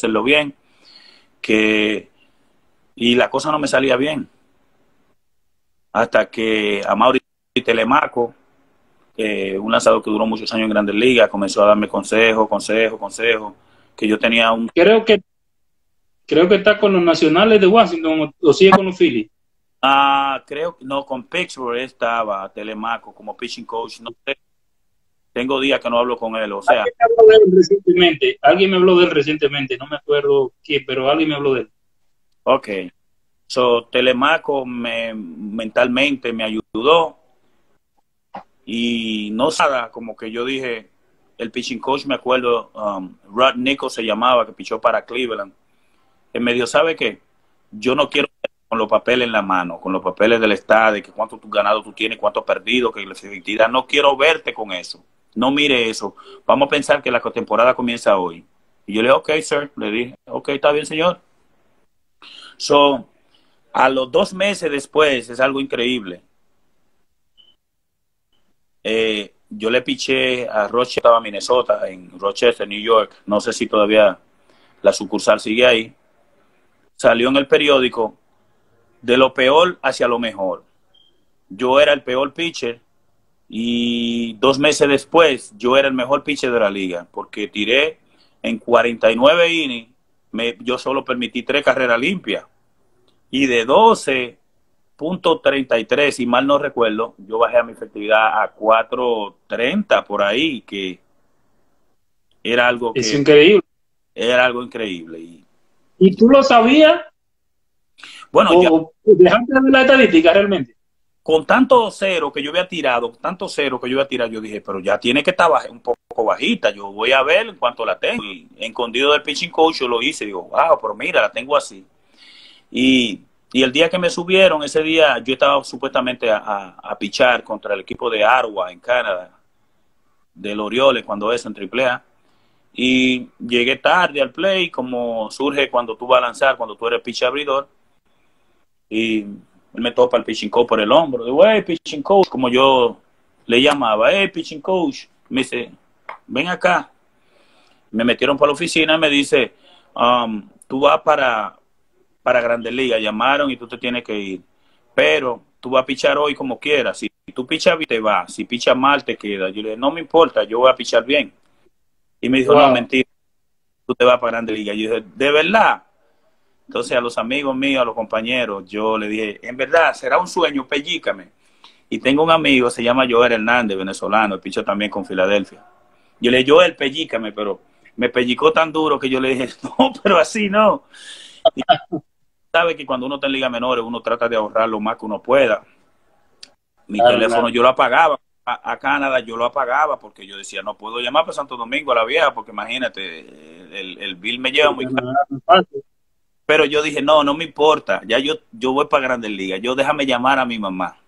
Speaker 2: que y la cosa no me salía bien hasta que Amaury Telemaco, un lanzador que duró muchos años en Grandes Ligas, comenzó a darme consejos, que yo tenía un...
Speaker 1: Creo que está con los Nacionales de Washington o sigue con los Phillies.
Speaker 2: Creo que no, con Pittsburgh estaba Telemaco como pitching coach, no sé, tengo días que no hablo con él, o sea...
Speaker 1: Alguien me habló de él recientemente, no me acuerdo quién, pero alguien me habló de él.
Speaker 2: Ok, so Telemaco mentalmente me ayudó y no nada, como que yo dije, el pitching coach me acuerdo, Rod Nichols se llamaba, que pichó para Cleveland, él me dijo, ¿sabe qué? Yo no quiero con los papeles en la mano, con los papeles del estado, de que cuánto ganado tú tienes, cuánto perdido, que la efectividad, no quiero verte con eso, no mire eso, vamos a pensar que la temporada comienza hoy. Y yo le dije, ok, sir, le dije, ok, está bien, señor. So, a los 2 meses después, es algo increíble, yo le piché a Rochester, Minnesota, en Rochester, New York, no sé si todavía la sucursal sigue ahí, salió en el periódico de lo peor hacia lo mejor. Yo era el peor pitcher y 2 meses después yo era el mejor pitcher de la liga porque tiré en 49 innings, yo solo permití 3 carreras limpias y de 12.33, si mal no recuerdo, yo bajé a mi efectividad a 4.30 por ahí, que era algo
Speaker 1: Es
Speaker 2: que
Speaker 1: increíble.
Speaker 2: era algo increíble.
Speaker 1: ¿Y tú lo sabías?
Speaker 2: Bueno, ya
Speaker 1: ¿O dejaste de ver la estadística realmente?
Speaker 2: con tanto cero que yo había tirado, yo dije, pero ya tiene que estar un poco bajita, yo voy a ver en cuanto la tengo. Y escondido del pitching coach yo lo hice, digo, wow, pero mira, la tengo así. Y el día que me subieron, ese día yo estaba supuestamente a pichar contra el equipo de Arwa en Canadá, del Orioles, cuando es en AAA. Y llegué tarde al play, como surge cuando tú vas a lanzar, cuando tú eres pitch abridor. Y él me topa el pitching coach por el hombro. Digo, hey, pitching coach, como yo le llamaba, pitching coach, me dice, ven acá. Me metieron para la oficina y me dice, tú vas para Grandes Ligas, llamaron y tú te tienes que ir. Pero tú vas a pichar hoy como quieras. Si tú pichas bien, te vas. Si pichas mal, te quedas. Yo le dije, no me importa, yo voy a pichar bien. Y me dijo, no,
Speaker 1: Wow.
Speaker 2: mentira, tú te vas para Grandes Ligas. Yo dije, ¿de verdad? Entonces a los amigos míos, a los compañeros, yo le dije, en verdad, será un sueño, pellícame. Y tengo un amigo, se llama Joel Hernández, venezolano, el pichó también con Filadelfia. Yo le dije, Joel, pellícame, pero me pellicó tan duro que yo le dije, no, pero así no. Y sabe que cuando uno está en Liga Menores, uno trata de ahorrar lo más que uno pueda. Mi
Speaker 1: Claro,
Speaker 2: teléfono
Speaker 1: claro.
Speaker 2: yo lo apagaba. A Canadá yo lo apagaba porque yo decía, no puedo llamar para Santo Domingo a la vieja porque imagínate, el bill me lleva muy
Speaker 1: Porque no
Speaker 2: caro.
Speaker 1: era tan fácil.
Speaker 2: Pero yo dije, no, no me importa, ya yo voy para Grandes Ligas, yo déjame llamar a mi mamá.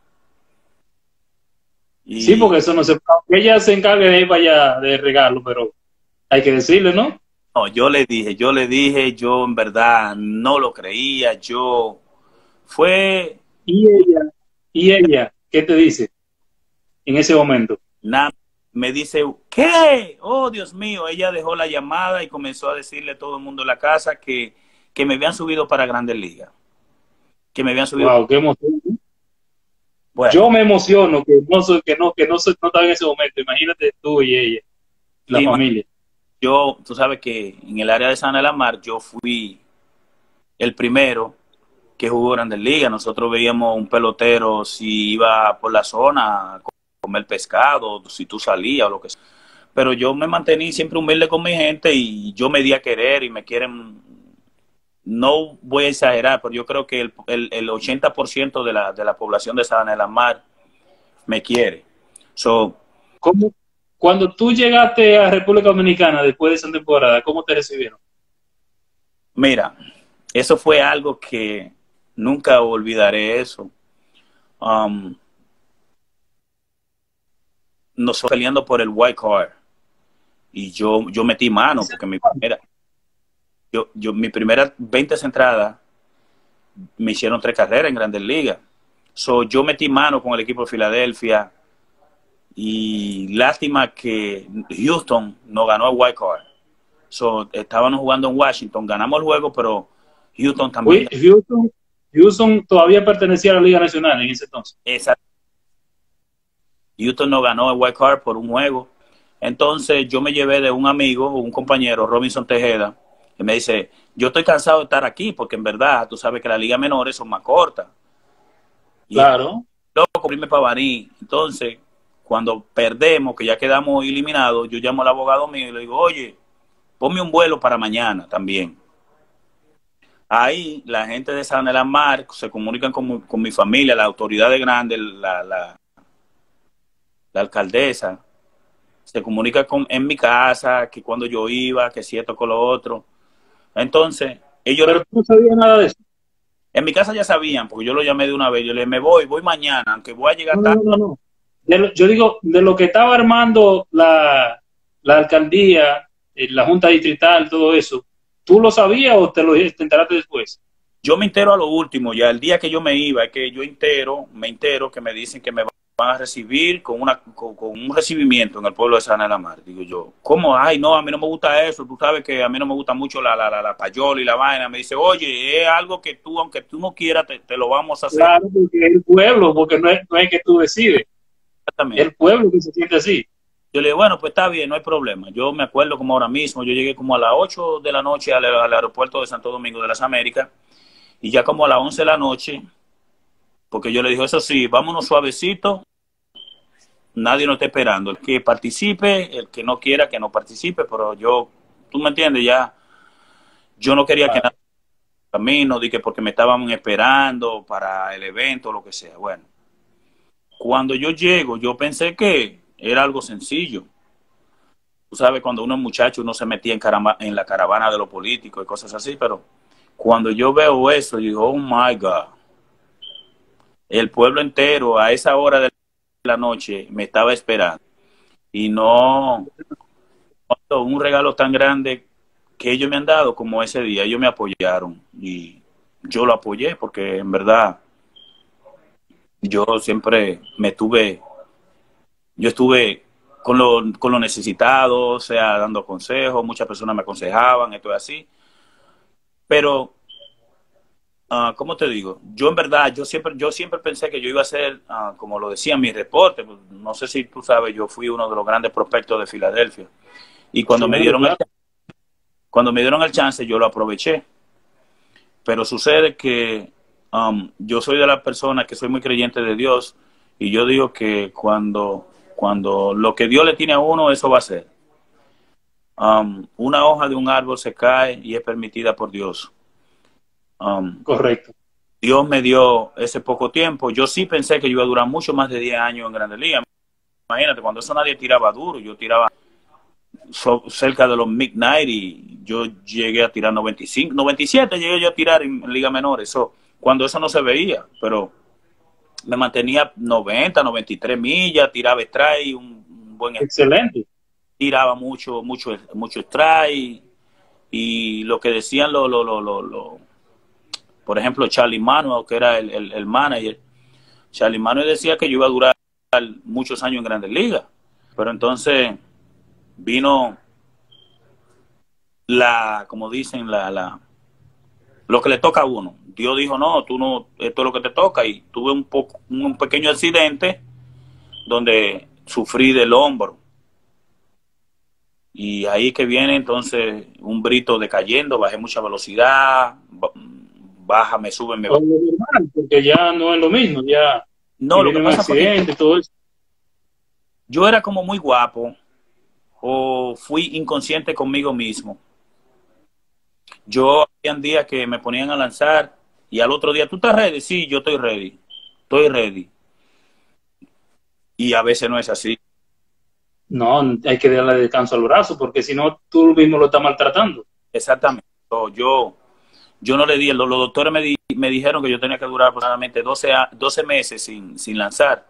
Speaker 1: Sí,
Speaker 2: Y
Speaker 1: porque eso no se... Aunque ella se encargue de ir para allá de regalo, pero hay que decirle, ¿no?
Speaker 2: no, yo en verdad no lo creía, fue
Speaker 1: Y ella, y ella, ¿qué te dice en ese momento?
Speaker 2: nada, me dice, ¿qué? Oh, Dios mío, ella dejó la llamada y comenzó a decirle a todo el mundo en la casa que me habían subido para Grandes Ligas, que me habían subido.
Speaker 1: Wow, qué emoción. Yo
Speaker 2: Bueno,
Speaker 1: me emociono que no soy, no estaba en ese momento. Imagínate tú y ella, la
Speaker 2: sí,
Speaker 1: familia.
Speaker 2: tú sabes que en el área de San Elamar yo fui el primero que jugó Grandes Ligas. Nosotros veíamos un pelotero si iba por la zona a comer pescado, si tú salías o lo que sea. Pero yo me mantení siempre humilde con mi gente y yo me di a querer y me quieren, no voy a exagerar, pero yo creo que el 80% de la población de San Elamar me quiere. So,
Speaker 1: ¿Cómo, cuando tú llegaste a República Dominicana después de esa temporada, cómo te recibieron?
Speaker 2: mira, eso fue algo que nunca olvidaré eso. Um, Nosotros peleando por el white card y yo metí mano porque mi primera 20 entradas me hicieron 3 carreras en Grandes Ligas. So, yo metí mano con el equipo de Filadelfia y lástima que Houston no ganó el wild card. So, estábamos jugando en Washington, ganamos el juego, pero Houston también.
Speaker 1: Uy, Houston todavía pertenecía a la Liga Nacional en ese entonces.
Speaker 2: Esa, Houston no ganó el wild card por un juego. Entonces yo me llevé de un amigo, un compañero, Robinson Tejeda, que me dice, yo estoy cansado de estar aquí porque en verdad tú sabes que las ligas menores son más cortas. Y
Speaker 1: Claro.
Speaker 2: loco, prime Pavaní. Entonces, cuando perdemos, que ya quedamos eliminados, yo llamo al abogado mío y le digo, oye, ponme un vuelo para mañana también. Ahí la gente de San Elamar se comunican con mi familia, la autoridad de grande, la alcaldesa, se comunica en mi casa, que cuando yo iba, que si esto con lo otro. Entonces,
Speaker 1: Pero tú no sabías nada de eso.
Speaker 2: en mi casa ya sabían, porque yo lo llamé de una vez, yo le dije, me voy mañana, aunque voy a llegar
Speaker 1: No, no,
Speaker 2: tarde.
Speaker 1: no, no, no. Yo digo, de lo que estaba armando la alcaldía, la Junta Distrital, todo eso, ¿tú lo sabías o te enteraste después?
Speaker 2: Yo me entero a lo último, ya el día que yo me iba, es que me entero que me dicen que me van a recibir con un recibimiento en el pueblo de San Elamar. Digo yo, ¿cómo? Ay, no, a mí no me gusta eso, tú sabes que a mí no me gusta mucho la payola y la vaina. Me dice, oye, es algo que tú, aunque tú no quieras, te lo vamos a hacer.
Speaker 1: Claro, porque es el pueblo, porque no es que tú decides, es
Speaker 2: Exactamente.
Speaker 1: el pueblo que se siente así.
Speaker 2: Yo le digo, bueno, pues está bien, no hay problema. Yo me acuerdo como ahora mismo, yo llegué como a las 8 de la noche al aeropuerto de Santo Domingo de las Américas y ya como a las 11 de la noche, porque yo le dije, eso sí, vámonos suavecito, nadie nos está esperando. El que participe, el que no quiera que no participe, pero tú me entiendes, ya, yo no quería que
Speaker 1: Claro.
Speaker 2: nadie camino, di que porque me estaban esperando para el evento, lo que sea. Bueno, cuando yo llego, yo pensé que era algo sencillo. Tú sabes, cuando uno es muchacho, uno se metía en la caravana de los políticos y cosas así, pero cuando yo veo eso, yo digo, oh my God, el pueblo entero a esa hora de la noche me estaba esperando. Y no, un regalo tan grande que ellos me han dado como ese día, ellos me apoyaron y yo lo apoyé porque en verdad yo siempre Yo estuve con lo necesitado, o sea, dando consejos, muchas personas me aconsejaban, esto es así, pero ¿cómo te digo? Yo en verdad, yo siempre pensé que yo iba a ser, como lo decía en mi reporte, pues, no sé si tú sabes, yo fui uno de los grandes prospectos de Filadelfia. Y
Speaker 1: Claro, claro.
Speaker 2: cuando me dieron el chance, yo lo aproveché. Pero sucede que yo soy de las personas que soy muy creyente de Dios y yo digo que cuando lo que Dios le tiene a uno, eso va a ser. Una hoja de un árbol se cae y es permitida por Dios. Um,
Speaker 1: Correcto.
Speaker 2: Dios me dio ese poco tiempo. Yo sí pensé que yo iba a durar mucho más de 10 años en Grandes Ligas. Imagínate, cuando eso nadie tiraba duro, yo tiraba cerca de los midnight y yo llegué a tirar 95, 97 llegué yo a tirar en Liga Menor. Eso, cuando eso no se veía, pero me mantenía 90, 93 millas, tiraba strike, un buen
Speaker 1: Excelente.
Speaker 2: tiraba mucho strike y lo que decían por ejemplo, Charlie Manuel, que era el manager, Charlie Manuel decía que yo iba a durar muchos años en Grandes Ligas, pero entonces vino como dicen, lo que le toca a uno. Dios dijo, no, tú no, esto es lo que te toca, y tuve un pequeño accidente donde sufrí del hombro. Y ahí que viene entonces un brito decayendo, bajé mucha velocidad, baja, me sube, me
Speaker 1: O
Speaker 2: baja.
Speaker 1: lo normal, porque ya no es lo mismo, ya si
Speaker 2: No, lo que
Speaker 1: viene un
Speaker 2: pasa fue que
Speaker 1: accidente y todo eso.
Speaker 2: yo era como muy guapo o fui inconsciente conmigo mismo. Yo había días que me ponían a lanzar y al otro día, ¿tú estás ready? Sí, yo estoy ready. Estoy ready. Y a veces no es así.
Speaker 1: No, hay que darle descanso al brazo, porque si no, tú mismo lo estás maltratando.
Speaker 2: Exactamente. Yo no le di, los doctores me dijeron que yo tenía que durar aproximadamente 12 meses sin lanzar.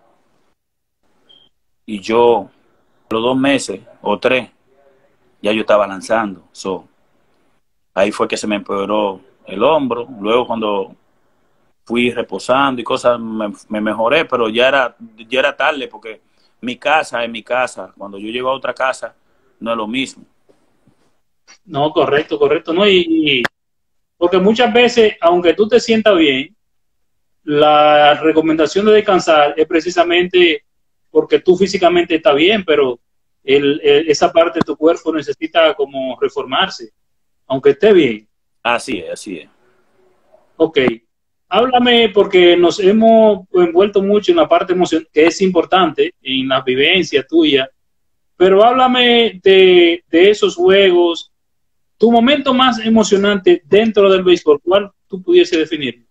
Speaker 2: Y yo, a los 2 meses o 3, ya yo estaba lanzando. Ahí fue que se me empeoró el hombro. Luego cuando fui reposando y cosas, me mejoré, pero ya era tarde porque mi casa es mi casa. Cuando yo llego a otra casa, no es lo mismo.
Speaker 1: No, correcto, correcto. No, porque muchas veces, aunque tú te sientas bien, la recomendación de descansar es precisamente porque tú físicamente estás bien, pero esa parte de tu cuerpo necesita como reformarse, aunque esté bien.
Speaker 2: Así es, así es.
Speaker 1: Ok, háblame porque nos hemos envuelto mucho en la parte emocional, que es importante en la vivencia tuya, pero háblame de esos juegos, tu momento más emocionante dentro del béisbol, ¿cuál tú pudiese definir?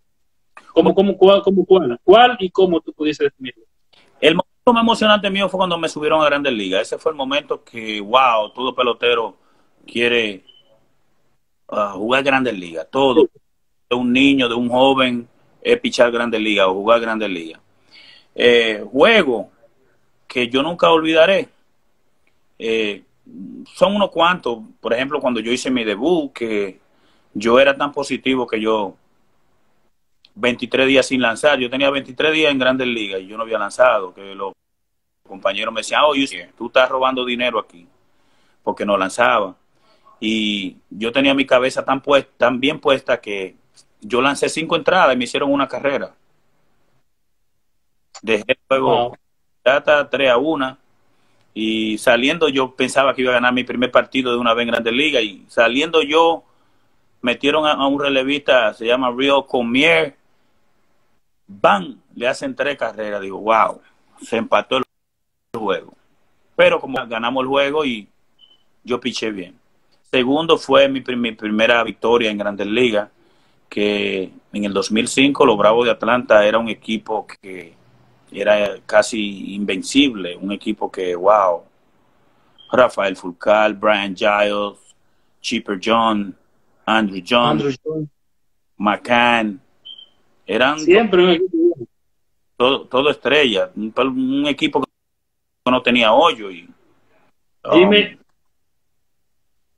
Speaker 1: ¿Cuál y cómo tú pudiese definirlo?
Speaker 2: El momento más emocionante mío fue cuando me subieron a Grandes Ligas. Ese fue el momento que, wow, todo pelotero quiere jugar Grandes Ligas. Todo, de un niño, de un joven, es pichar Grandes Ligas o jugar Grandes Ligas. Juego que yo nunca olvidaré. Eh, Son unos cuantos. Por ejemplo, cuando yo hice mi debut, que yo era tan positivo que yo 23 días sin lanzar. Yo tenía 23 días en Grandes Ligas y yo no había lanzado. Que los compañeros me decían, oye, tú estás robando dinero aquí, porque no lanzaba. Y yo tenía mi cabeza tan bien puesta que yo lancé 5 entradas y me hicieron una carrera. Dejé el juego
Speaker 1: Wow.
Speaker 2: 3-1 y saliendo yo pensaba que iba a ganar mi primer partido de una vez en Grandes Ligas y saliendo yo metieron a un relevista, se llama Rio Comier, ¡bam! Le hacen 3 carreras. Digo, wow, se empató el juego. Pero como ganamos el juego y yo piché bien. Segundo fue mi primera victoria en Grandes Ligas, que en el 2005 los Bravos de Atlanta era un equipo que era casi invencible, un equipo que, wow, Rafael Fulcal, Brian Giles, Chipper John, Andrew John,
Speaker 1: Andrew Jones.
Speaker 2: McCann, eran
Speaker 1: Siempre un equipo bueno.
Speaker 2: todo estrellas, un equipo que no tenía hoyo. Y um,
Speaker 1: Dime,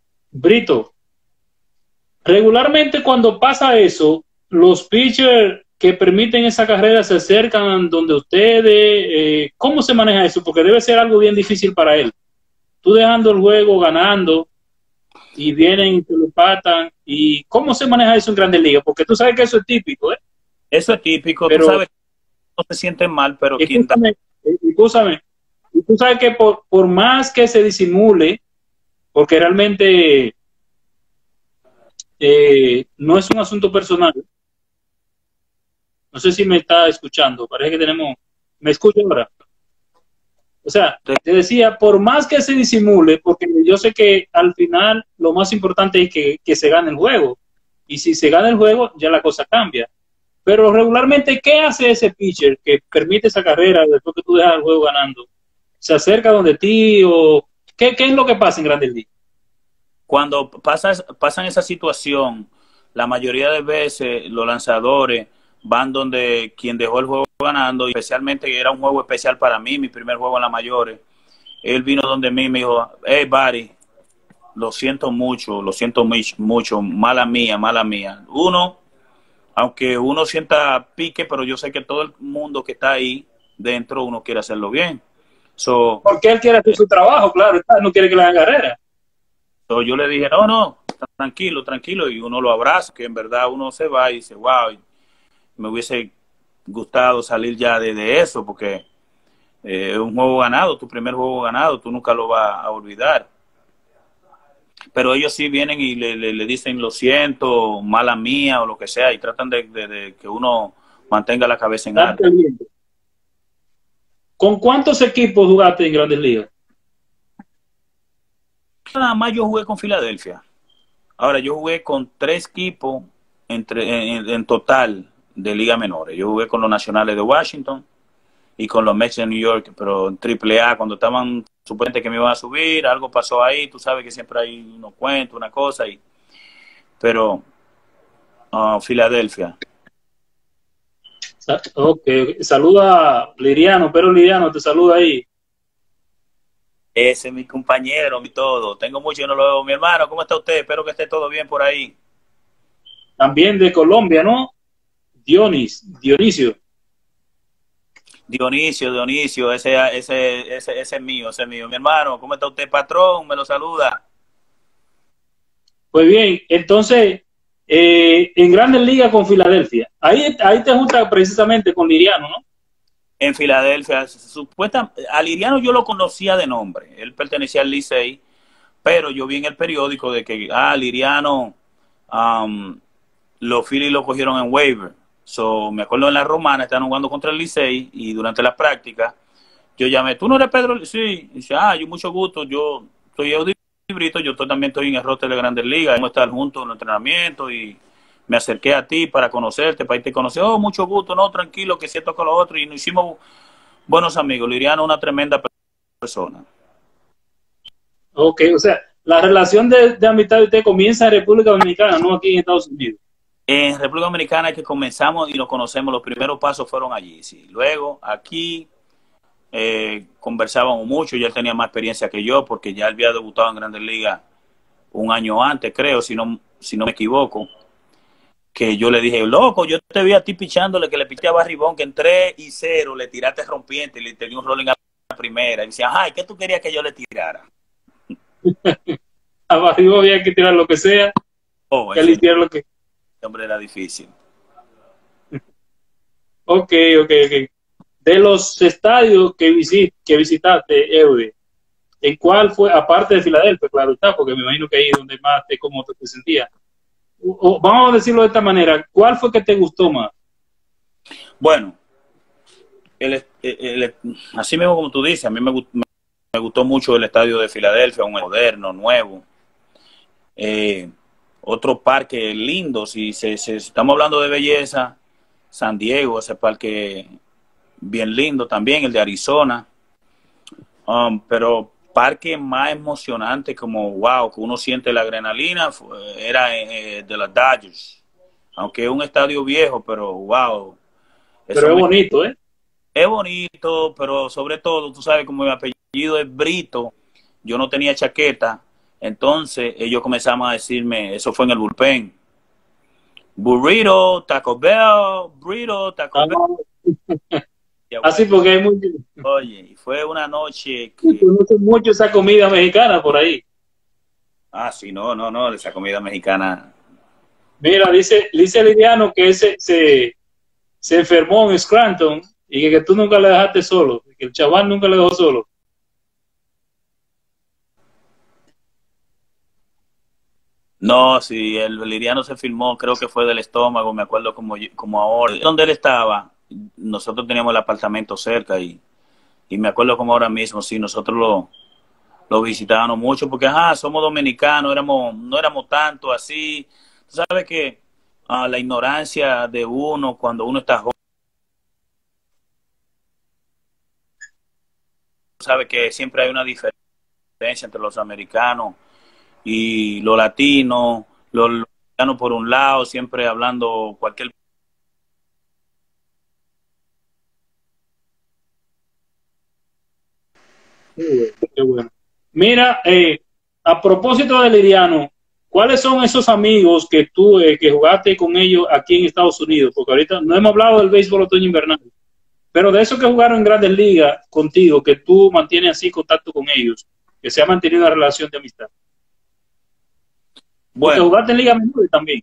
Speaker 1: Brito, regularmente cuando pasa eso, los pitchers que permiten esa carrera se acercan donde ustedes? ¿Cómo se maneja eso? Porque debe ser algo bien difícil para él. Tú dejando el juego, ganando, y vienen y te lo empatan. ¿Y cómo se maneja eso en Grandes Ligas? Porque tú sabes que eso es típico, ¿eh?
Speaker 2: Eso es típico,
Speaker 1: Pero,
Speaker 2: tú sabes que no se sienten mal, pero quien da...
Speaker 1: Escúchame, y tú sabes que por más que se disimule, porque realmente no es un asunto personal. No sé si me está escuchando, parece que tenemos... ¿Me escucho ahora? O sea, te decía, por más que se disimule, porque yo sé que al final lo más importante es que se gane el juego. Y si se gana el juego, ya la cosa cambia. Pero regularmente, ¿qué hace ese pitcher que permite esa carrera después que tú dejas el juego ganando? ¿Se acerca donde ti o qué es lo que pasa en Grandes Ligas?
Speaker 2: Cuando pasan esa situación, la mayoría de veces los lanzadores van donde quien dejó el juego ganando, y especialmente era un juego especial para mí, mi primer juego en las mayores. Él vino donde mí y me dijo, hey, buddy, lo siento mucho, mala mía, mala mía. Aunque uno sienta pique, pero yo sé que todo el mundo que está ahí dentro, uno quiere hacerlo bien.
Speaker 1: Porque él quiere hacer su trabajo, claro, no quiere que le hagan carrera.
Speaker 2: Yo le dije, no, tranquilo, tranquilo, y uno lo abraza, que en verdad uno se va y dice, wow, me hubiese gustado salir ya de eso, porque es un juego ganado, tu primer juego ganado, tú nunca lo vas a olvidar. Pero ellos sí vienen y le dicen lo siento, mala mía o lo que sea, y tratan de que uno mantenga la cabeza en alto.
Speaker 1: ¿Con cuántos equipos jugaste en Grandes Ligas?
Speaker 2: Nada más yo jugué con Filadelfia. Ahora, yo jugué con 3 equipos en total de Liga Menores. Yo jugué con los Nacionales de Washington y con los Mets de New York, pero en AAA, cuando estaban supuestamente que me iban a subir, algo pasó ahí, tú sabes que siempre hay unos cuentos, una cosa, pero Filadelfia.
Speaker 1: Ok, saluda a Liriano, pero Liriano te saluda ahí.
Speaker 2: Ese es mi compañero, mi todo. Tengo mucho que no lo veo. Mi hermano, ¿cómo está usted? Espero que esté todo bien por ahí.
Speaker 1: También de Colombia, ¿no? Dionisio.
Speaker 2: Dionisio, ese es mío, ese es mío. Mi hermano, ¿cómo está usted, patrón? Me lo saluda.
Speaker 1: Pues bien, entonces, en Grandes Ligas con Filadelfia. Ahí te juntas precisamente con Liriano, ¿no?
Speaker 2: En Filadelfia, a Liriano yo lo conocía de nombre. Él pertenecía al Licey, pero yo vi en el periódico de que, Liriano, los Phillies lo cogieron en waiver. Me acuerdo en la Romana, estaban jugando contra el Licey, y durante la práctica, yo llamé, ¿tú no eres Pedro? Sí. Y dice, yo mucho gusto, yo soy Eudito Brito, yo también estoy en el roster de Grandes Ligas, vamos a estar juntos en el entrenamiento, y me acerqué a ti para conocerte, para irte a conocer. Oh, mucho gusto, no, tranquilo, que siento con los otros, y nos hicimos buenos amigos. Liriano, una tremenda persona.
Speaker 1: Ok, o sea, la relación de amistad de usted comienza en República Dominicana, no aquí en Estados Unidos.
Speaker 2: En República Dominicana es que comenzamos y nos conocemos, los primeros pasos fueron allí, sí. Luego, aquí conversábamos mucho, ya él tenía más experiencia que yo, porque ya él había debutado en Grandes Ligas un año antes, creo, si no me equivoco. Que yo le dije, loco, yo te vi a ti pichándole, que le piché a Barribón, que en 3-0 le tiraste rompiente y le tenía un rolling a la primera. Y decía, ay, ¿qué tú querías que yo le tirara?
Speaker 1: A Barribón había que tirar lo que sea, que él hiciera lo que...
Speaker 2: Ese hombre era difícil.
Speaker 1: Ok. De los estadios que visitaste, Eude, ¿en cuál fue, aparte de Filadelfia, claro está, porque me imagino que ahí es donde más cómo te sentías? Vamos a decirlo de esta manera, ¿cuál fue que te gustó más?
Speaker 2: Bueno, así mismo como tú dices, a mí me gustó mucho el estadio de Filadelfia, un moderno, nuevo. Otro parque lindo, si estamos hablando de belleza, San Diego, ese parque bien lindo también, el de Arizona. Pero parque más emocionante, como wow, que uno siente la adrenalina, era de los Dodgers. Aunque es un estadio viejo, pero wow.
Speaker 1: Pero es bonito, ¿eh?
Speaker 2: Es bonito, pero sobre todo, tú sabes, como mi apellido es Brito, yo no tenía chaqueta, entonces ellos comenzaron a decirme, eso fue en el bullpen, Burrito, Taco Bell, burrito, Taco Bell.
Speaker 1: Así porque hay mucho.
Speaker 2: Oye, fue una noche que...
Speaker 1: Conoce mucho esa comida mexicana por ahí.
Speaker 2: Ah, sí, no, esa comida mexicana.
Speaker 1: Mira, dice Liliano que se enfermó en Scranton y que tú nunca le dejaste solo, que el chaval nunca le dejó solo.
Speaker 2: No, sí, el Liriano se filmó, creo que fue del estómago, me acuerdo como ahora. Donde él estaba, nosotros teníamos el apartamento cerca y me acuerdo como ahora mismo, sí, nosotros lo visitábamos mucho porque, somos dominicanos, no éramos tanto así. Tú sabes que la ignorancia de uno cuando uno está joven, sabe que siempre hay una diferencia entre los americanos y los latinos, los latinos por un lado, siempre hablando cualquier...
Speaker 1: Qué bueno, qué bueno. Mira, a propósito de Liriano, ¿cuáles son esos amigos que tú que jugaste con ellos aquí en Estados Unidos? Porque ahorita no hemos hablado del béisbol otoño invernal, pero de esos que jugaron en Grandes Ligas contigo, que tú mantienes así contacto con ellos, que se ha mantenido una relación de amistad. Porque
Speaker 2: Bueno,
Speaker 1: jugaste en Liga Menor también.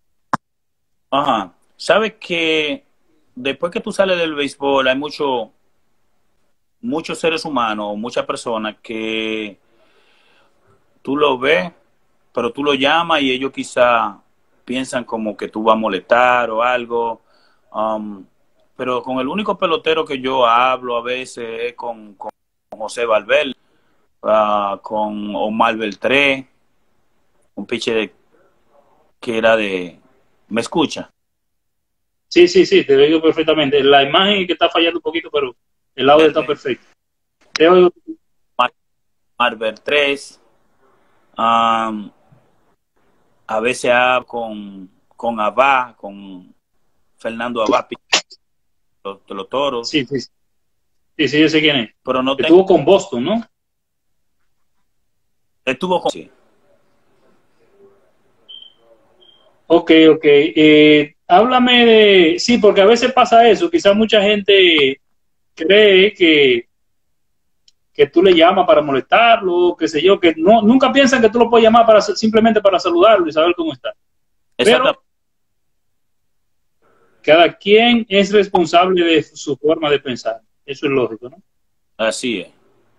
Speaker 2: sabes que después que tú sales del béisbol hay muchos seres humanos, muchas personas que tú lo ves, pero tú lo llamas y ellos quizá piensan como que tú vas a molestar o algo. Pero con el único pelotero que yo hablo a veces es con José Valverde, con Omar Beltré, un pitcher que era de... ¿Me escucha?
Speaker 1: Sí, sí, sí, te oigo perfectamente. La imagen que está fallando un poquito, pero el audio está perfecto. Te oigo.
Speaker 2: Omar Beltré, a veces hablo con Abá, con Fernando Abá, de los Toros,
Speaker 1: Sí, sí, sí, sí, yo sé quién es.
Speaker 2: pero no tengo...
Speaker 1: Estuvo con Boston, ¿no?
Speaker 2: Estuvo con... Sí.
Speaker 1: Ok, ok. Háblame de... Sí, porque a veces pasa eso. Quizás mucha gente cree que tú le llamas para molestarlo, qué sé yo, que no, nunca piensan que tú lo puedes llamar para simplemente para saludarlo y saber cómo está. Pero
Speaker 2: Exactamente.
Speaker 1: cada quien es responsable de su forma de pensar. Eso es lógico, ¿no?
Speaker 2: Así es.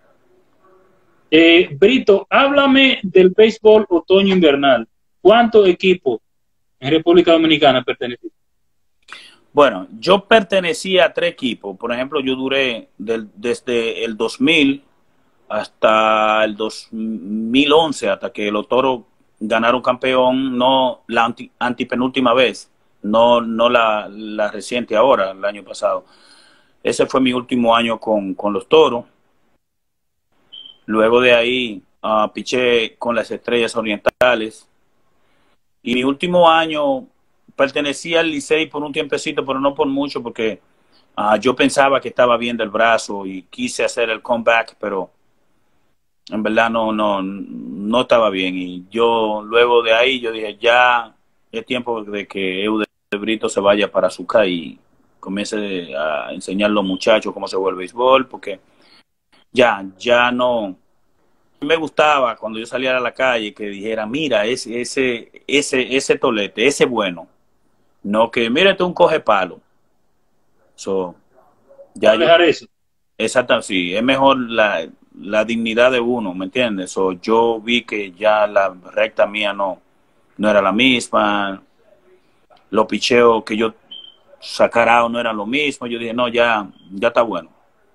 Speaker 1: Brito, háblame del béisbol otoño-invernal. ¿Cuántos equipos en República Dominicana pertenecen?
Speaker 2: Bueno, yo pertenecía a 3 equipos. Por ejemplo, yo duré desde el 2000 hasta el 2011, hasta que los Toros ganaron campeón, no la antipenúltima vez, no la reciente ahora, el año pasado. Ese fue mi último año con los Toros. Luego de ahí piché con las Estrellas Orientales. Y mi último año pertenecía al Licey por un tiempecito, pero no por mucho, porque yo pensaba que estaba bien del brazo y quise hacer el comeback, pero en verdad no estaba bien. Y yo luego de ahí yo dije, ya es tiempo de que Eudes Brito se vaya para su casa y comience a enseñar a los muchachos cómo se juega el béisbol, porque ya no me gustaba cuando yo salía a la calle que dijera, mira, ese tolete, ese bueno. No que, mírate un coge palo. So, ya
Speaker 1: Para
Speaker 2: yo,
Speaker 1: dejar eso.
Speaker 2: exactamente, sí, es mejor la dignidad de uno, ¿me entiendes? So, yo vi que ya la recta mía no era la misma, los picheos que yo sacara no eran lo mismo, yo dije, no, ya está bueno.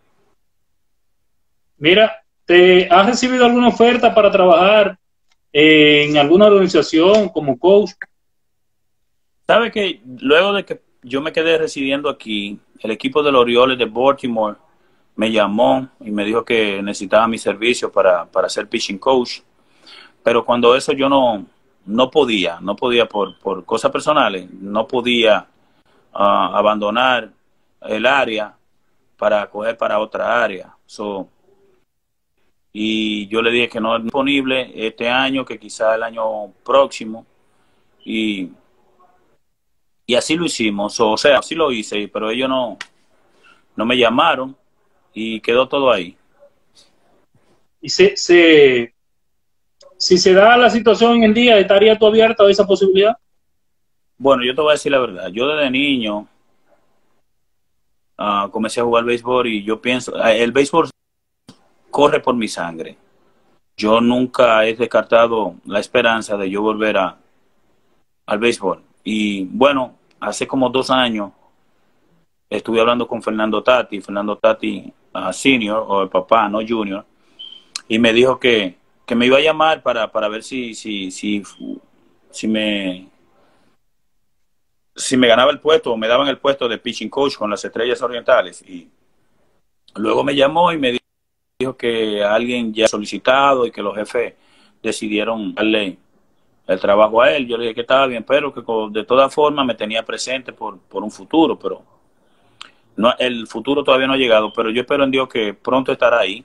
Speaker 1: Mira, ¿te has recibido alguna oferta para trabajar en alguna organización como coach?
Speaker 2: ¿Sabe que luego de que yo me quedé residiendo aquí, el equipo de los Orioles de Baltimore me llamó y me dijo que necesitaba mi servicio para ser pitching coach? Pero cuando eso yo no podía por cosas personales, no podía abandonar el área para coger para otra área. Y yo le dije que no es disponible este año, que quizá el año próximo. Y Y así lo hicimos, o sea, así lo hice, pero ellos no me llamaron y quedó todo ahí.
Speaker 1: Y si se da la situación en el día, ¿estaría tú abierto a esa posibilidad?
Speaker 2: Bueno, yo te voy a decir la verdad, yo desde niño comencé a jugar béisbol y yo pienso, el béisbol corre por mi sangre. Yo nunca he descartado la esperanza de yo volver al béisbol. Y bueno, hace como 2 años estuve hablando con Fernando Tati Senior, o el papá, no Junior, y me dijo que me iba a llamar para ver si me ganaba el puesto o me daban el puesto de pitching coach con las Estrellas Orientales. Y luego me llamó y me dijo que alguien ya ha solicitado y que los jefes decidieron darle el trabajo a él. Yo le dije que estaba bien, pero que de todas formas me tenía presente por un futuro, pero no, el futuro todavía no ha llegado, pero yo espero en Dios que pronto estará ahí.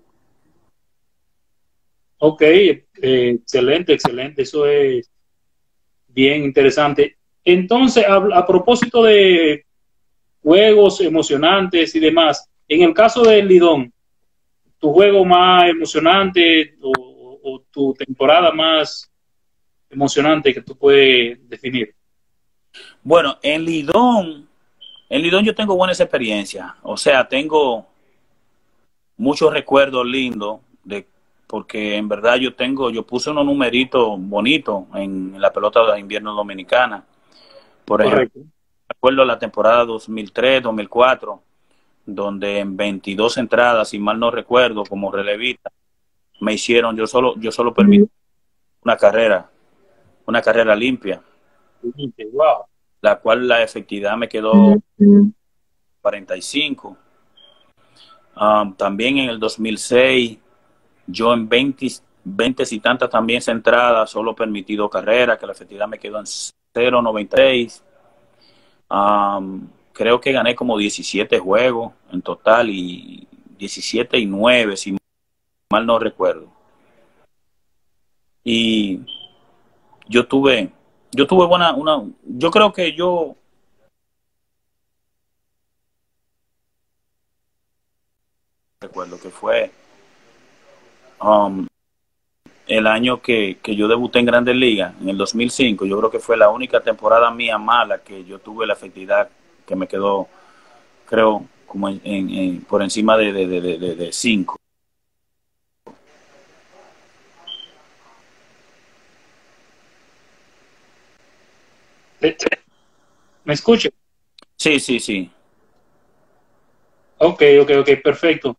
Speaker 1: Ok, excelente, excelente. Eso es bien interesante. Entonces, a propósito de juegos emocionantes y demás, en el caso del Lidón, ¿tu juego más emocionante o tu temporada más emocionante que tú puedes definir?
Speaker 2: Bueno, en Lidón yo tengo buenas experiencias, o sea, tengo muchos recuerdos lindos porque en verdad yo puse unos numeritos bonitos en la pelota de invierno dominicana. Por ejemplo,
Speaker 1: Correcto.
Speaker 2: recuerdo la temporada 2003-2004, donde en 22 entradas, si mal no recuerdo, como relevista, me hicieron, yo solo permití una carrera limpia,
Speaker 1: Wow.
Speaker 2: la cual la efectividad me quedó 45. También en el 2006, yo en 20 y tantas también entradas, solo permití 2 carreras, que la efectividad me quedó en 0.96. Creo que gané como 17 juegos en total y 17-9, si mal no recuerdo. Y yo tuve, yo tuve yo creo que yo recuerdo que fue um, el año que yo debuté en Grandes Ligas, en el 2005. Yo creo que fue la única temporada mía mala que yo tuve la efectividad que me quedó, creo, como por encima de 5.
Speaker 1: ¿Me escuchas?
Speaker 2: Sí, sí, sí.
Speaker 1: Ok, ok, ok, perfecto.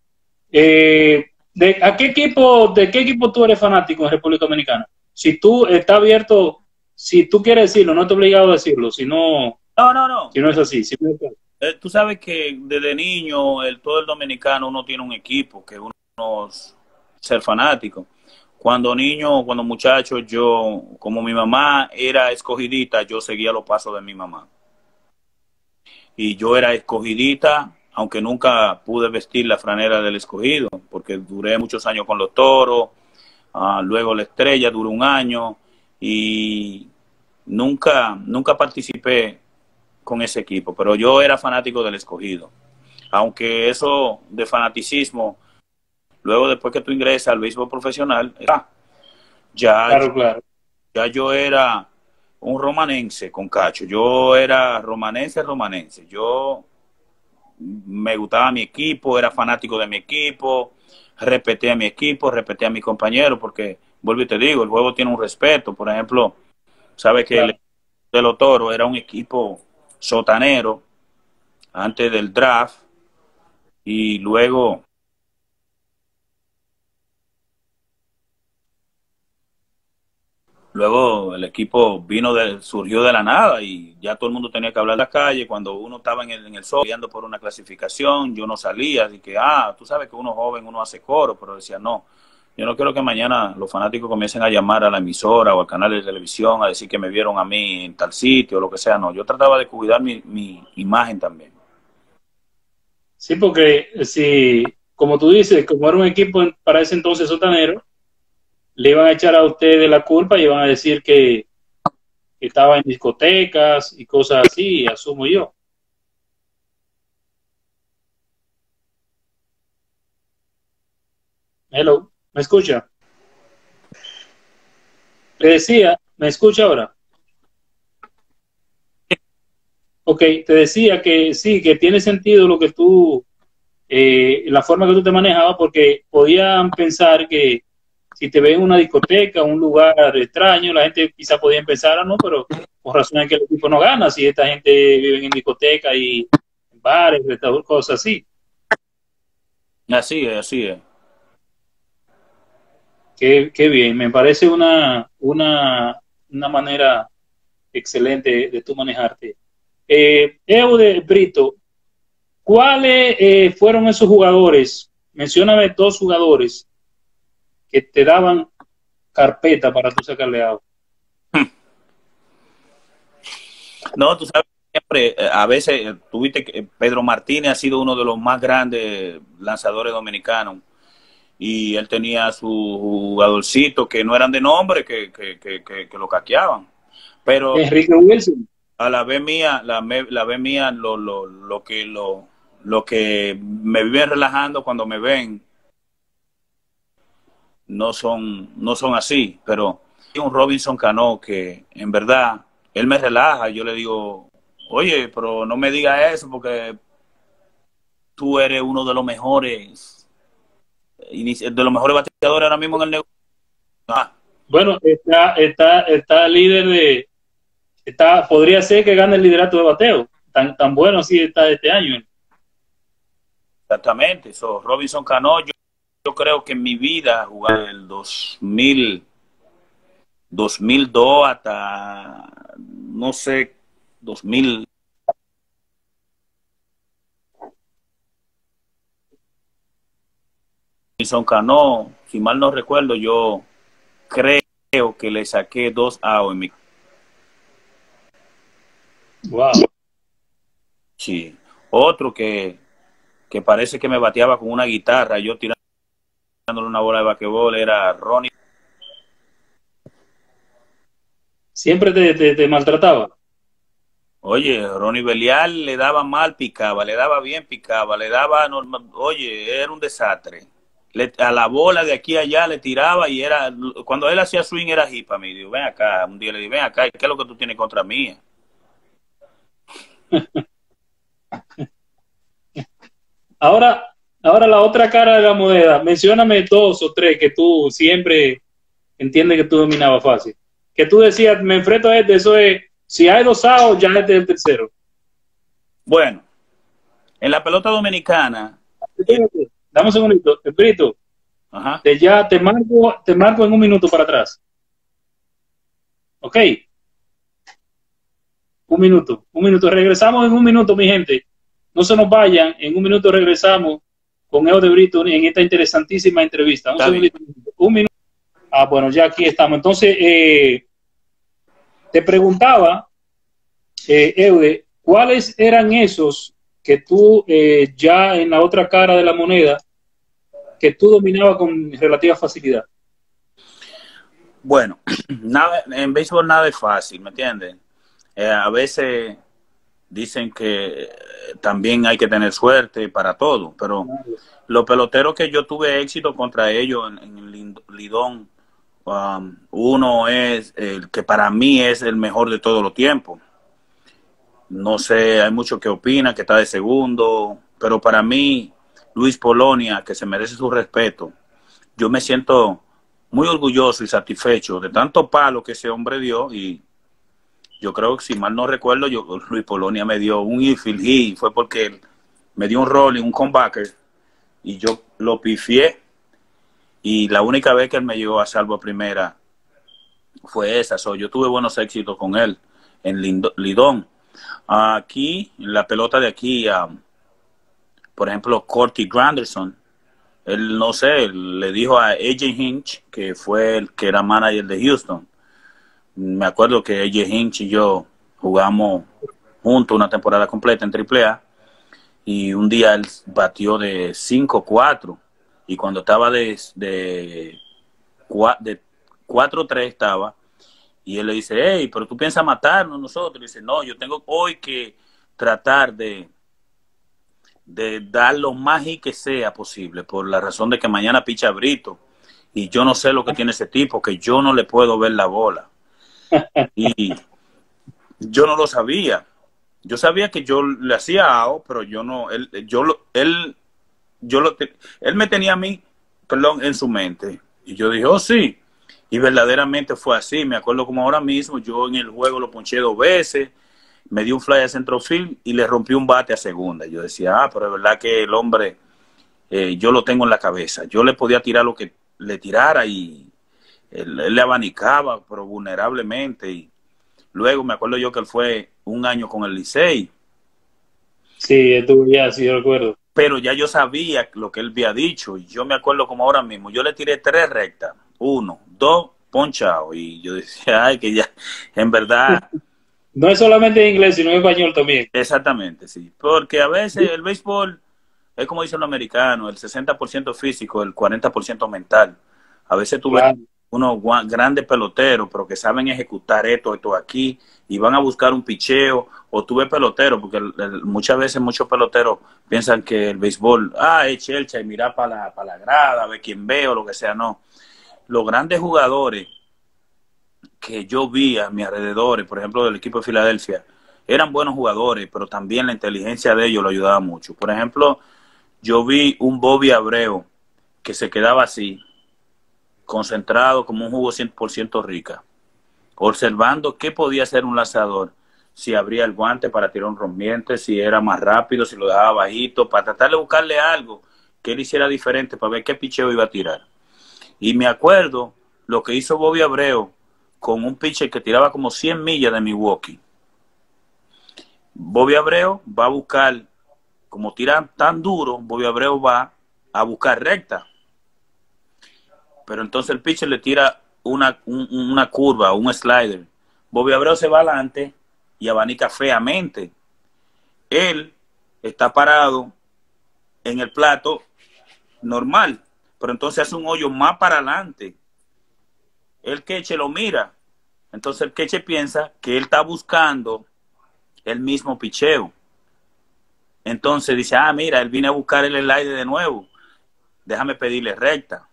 Speaker 1: ¿De qué equipo tú eres fanático en República Dominicana? Si tú estás abierto, si tú quieres decirlo, no te he obligado a decirlo,
Speaker 2: No, no, no.
Speaker 1: si no es así. Si no es así.
Speaker 2: Tú sabes que desde niño, todo el dominicano, uno tiene un equipo que uno ser fanático. Cuando niño, cuando muchacho, yo, como mi mamá era escogidita, yo seguía los pasos de mi mamá. Y yo era escogidita, aunque nunca pude vestir la franela del escogido, porque duré muchos años con los toros, luego la estrella duró un año y nunca participé con ese equipo, pero yo era fanático del escogido. Aunque eso de fanaticismo, luego después que tú ingresas al béisbol profesional, ya,
Speaker 1: Claro, claro.
Speaker 2: ya yo era un romanense con Cacho. Yo era romanense. Yo me gustaba mi equipo, era fanático de mi equipo, respeté a mi equipo, respeté a mis compañeros, porque, vuelvo y te digo, el juego tiene un respeto. Por ejemplo, sabes que
Speaker 1: Claro.
Speaker 2: el de los Toros era un equipo sotanero antes del draft y luego el equipo surgió de la nada y ya todo el mundo tenía que hablar en la calle. Cuando uno estaba en el sol peleando por una clasificación, yo no salía, así que, tú sabes que uno joven, uno hace coro, pero decía, no, yo no quiero que mañana los fanáticos comiencen a llamar a la emisora o al canal de televisión a decir que me vieron a mí en tal sitio o lo que sea, no, yo trataba de cuidar mi imagen también.
Speaker 1: Sí, porque si, como tú dices, como era un equipo para ese entonces sotanero, le iban a echar a ustedes la culpa y iban a decir estaba en discotecas y cosas así, asumo yo. Hello, ¿me escucha? Le decía, ¿me escucha ahora? Ok, te decía que sí, que tiene sentido lo que tú, la forma que tú te manejabas, porque podían pensar que si te ven en una discoteca, un lugar extraño, la gente quizá podía pensar, ah, no, pero por razones que el equipo no gana, si esta gente vive en discoteca y en bares, cosas así.
Speaker 2: Así es, así es.
Speaker 1: Qué bien, me parece una manera excelente de tú manejarte. Eude Brito, ¿cuáles fueron esos jugadores? Mencióname dos jugadores que te daban carpeta para tú sacarle agua.
Speaker 2: No, tú sabes, siempre, a veces, tuviste que Pedro Martínez ha sido uno de los más grandes lanzadores dominicanos y él tenía su jugadorcito que no eran de nombre, que lo caqueaban. Pero
Speaker 1: Enrique Wilson.
Speaker 2: a la vez mía, la vez mía, lo que me viven relajando cuando me ven no son así, pero hay un Robinson Cano que en verdad él me relaja. Yo le digo, oye, pero no me digas eso porque tú eres uno de los mejores bateadores ahora mismo en el negocio. Ah,
Speaker 1: Bueno, está líder podría ser que gane el liderato de bateo. Tan bueno así está este año.
Speaker 2: exactamente. So, Robinson Cano, yo creo que en mi vida jugué el 2002 hasta, no sé, 2000. Robinson Cano, si mal no recuerdo, yo creo que le saqué 2 outs en mi.
Speaker 1: Wow.
Speaker 2: Sí. Otro que parece que me bateaba con una guitarra, yo tirándole una bola de basquetbol, era Ronnie.
Speaker 1: Siempre te maltrataba.
Speaker 2: Oye, Ronnie Belial le daba mal, picaba, le daba bien, picaba, le daba normal. Oye, era un desastre. A la bola de aquí a allá le tiraba y era, cuando él hacía swing era hip a mí. Digo, ven acá, un día le dije, ven acá, ¿qué es lo que tú tienes contra mí?
Speaker 1: Ahora, ahora la otra cara de la moneda. Mencióname dos o tres que tú siempre entiendes que tú dominabas fácil. Que tú decías, me enfrento a este, eso es, si hay dos outs, ya este es el tercero.
Speaker 2: Bueno, en la pelota dominicana,
Speaker 1: Dame un segundito, Espíritu,
Speaker 2: ajá,
Speaker 1: te marco en un minuto para atrás. ¿Ok? Un minuto. Regresamos en un minuto, mi gente. No se nos vayan, en un minuto regresamos con Eo de Brito en esta interesantísima entrevista. Un segundito, un minuto. Ah, bueno, ya aquí estamos. Entonces, te preguntaba, Eude, ¿cuáles eran esos que tú ya en la otra cara de la moneda, que tú dominabas con relativa facilidad?
Speaker 2: bueno, nada, en béisbol nada es fácil, ¿me entiendes? A veces dicen que también hay que tener suerte para todo, pero los peloteros que yo tuve éxito contra ellos en el Lidón, uno es el que para mí es el mejor de todos los tiempos. No sé, hay muchos que opinan que está de segundo, pero para mí, Luis Polonia, que se merece su respeto, yo me siento muy orgulloso y satisfecho de tanto palo que ese hombre dio y yo creo que si mal no recuerdo, Luis Polonia me dio un infield hit y fue porque él me dio un rolling, un comebacker y yo lo pifié y la única vez que él me llegó a salvo a primera fue esa. Yo tuve buenos éxitos con él en Lidón. Aquí, en la pelota de aquí, por ejemplo, Corty Granderson, él, no sé, le dijo a AJ Hinch, que fue el que era manager de Houston. Me acuerdo que AJ Hinch y yo jugamos juntos una temporada completa en AAA y un día él batió de 5-4 y cuando estaba de 4-3 estaba Y él le dice, hey, pero tú piensas matarnos nosotros. Y dice, no, yo tengo hoy que tratar de dar lo más y que sea posible, por la razón de que mañana picha Brito. Y yo no sé lo que tiene ese tipo, que yo no le puedo ver la bola. Y yo no lo sabía. Yo sabía que yo le hacía AO, pero yo no, él me tenía a mí, perdón, en su mente. Y yo dije, oh sí. Y verdaderamente fue así. Me acuerdo como ahora mismo, yo en el juego lo ponché 2 veces, me dio un fly a centrofield y le rompí un bate a segunda. Yo decía, pero es verdad que el hombre, yo lo tengo en la cabeza. Yo le podía tirar lo que le tirara y él le abanicaba, pero vulnerablemente. Y luego me acuerdo yo que él fue un año con el Licey.
Speaker 1: Sí, estuvo ya, sí, yo recuerdo.
Speaker 2: Pero ya yo sabía lo que él había dicho. Y yo me acuerdo como ahora mismo. Yo le tiré 3 rectas. 1, 2, ponchado. Y yo decía, ay, que ya, en verdad.
Speaker 1: No es solamente en inglés, sino en español también.
Speaker 2: Exactamente, sí. Porque a veces el béisbol es como dicen los americanos, el 60% físico, el 40% mental. A veces tú ves
Speaker 1: Claro.
Speaker 2: unos grandes peloteros, pero que saben ejecutar esto aquí, y van a buscar un picheo, o tú ves peloteros, porque muchas veces muchos peloteros piensan que el béisbol, es chelcha, y mira para la grada, a ver quién ve, o lo que sea, no. Los grandes jugadores que yo vi a mis alrededores, por ejemplo, del equipo de Filadelfia, eran buenos jugadores, pero también la inteligencia de ellos lo ayudaba mucho. Por ejemplo, yo vi un Bobby Abreu que se quedaba así, concentrado como un jugo 100% rica, observando qué podía hacer un lanzador, si abría el guante para tirar un rompiente, si era más rápido, si lo dejaba bajito, para tratar de buscarle algo que él hiciera diferente para ver qué picheo iba a tirar. Y me acuerdo lo que hizo Bobby Abreu con un pitcher que tiraba como 100 millas de Milwaukee. Bobby Abreu va a buscar, como tira tan duro, Bobby Abreu va a buscar recta. Pero entonces el pitcher le tira una curva, un slider. Bobby Abreu se va adelante y abanica feamente. Él está parado en el plato normal, pero entonces hace un hoyo más para adelante. El catcher lo mira. Entonces el catcher piensa que él está buscando el mismo picheo. Entonces dice, mira, él viene a buscar el slider de nuevo. Déjame pedirle recta.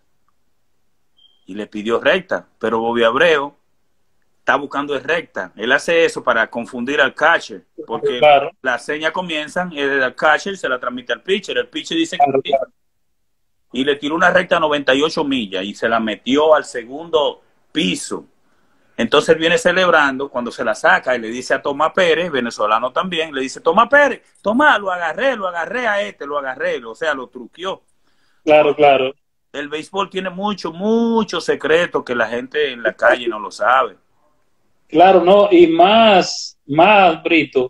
Speaker 2: Y le pidió recta. Pero Bobby Abreu está buscando recta. Él hace eso para confundir al catcher. Porque
Speaker 1: claro,
Speaker 2: las señas comienzan y el catcher se la transmite al pitcher. El pitcher dice
Speaker 1: claro,
Speaker 2: que sí. Y le tiró una recta a 98 millas y se la metió al segundo piso. Entonces él viene celebrando cuando se la saca y le dice a Tomás Pérez, venezolano también, le dice, Tomás Pérez, Tomás, lo agarré a este, lo agarré, o sea, lo truqueó.
Speaker 1: claro, claro.
Speaker 2: El béisbol tiene mucho secreto que la gente en la calle no lo sabe.
Speaker 1: Claro, no, y más, Brito,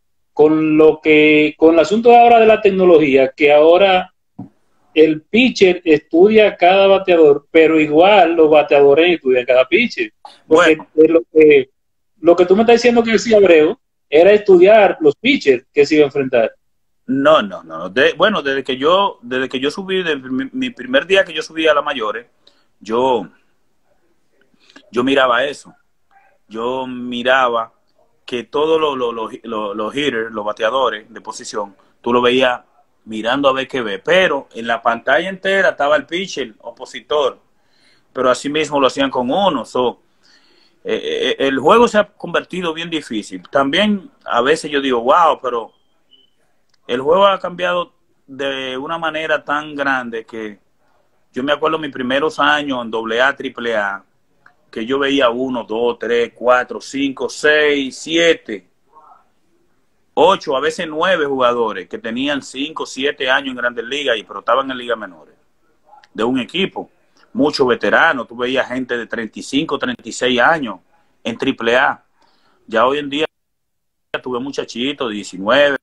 Speaker 1: con el asunto de ahora de la tecnología, que ahora el pitcher estudia cada bateador, pero igual los bateadores estudian cada pitcher. Porque
Speaker 2: Bueno,
Speaker 1: lo que tú me estás diciendo que decía Abreu era estudiar los pitchers que se iba a enfrentar.
Speaker 2: no. Bueno, desde que yo subí, de mi primer día que yo subí a la mayores, yo miraba eso. Yo miraba que todos los hitters, los bateadores de posición, tú lo veías mirando a ver qué ve, pero en la pantalla entera estaba el pitcher opositor, pero así mismo lo hacían con uno. El juego se ha convertido bien difícil. También a veces yo digo, wow, pero el juego ha cambiado de una manera tan grande que yo me acuerdo mis primeros años en AA, AAA, que yo veía 1, 2, 3, 4, 5, 6, 7, 8, a veces 9 jugadores que tenían 5, 7 años en Grandes Ligas pero estaban en ligas menores de un equipo. Muchos veteranos, tú veías gente de 35, 36 años en AAA. Ya hoy en día tuve muchachitos de 19,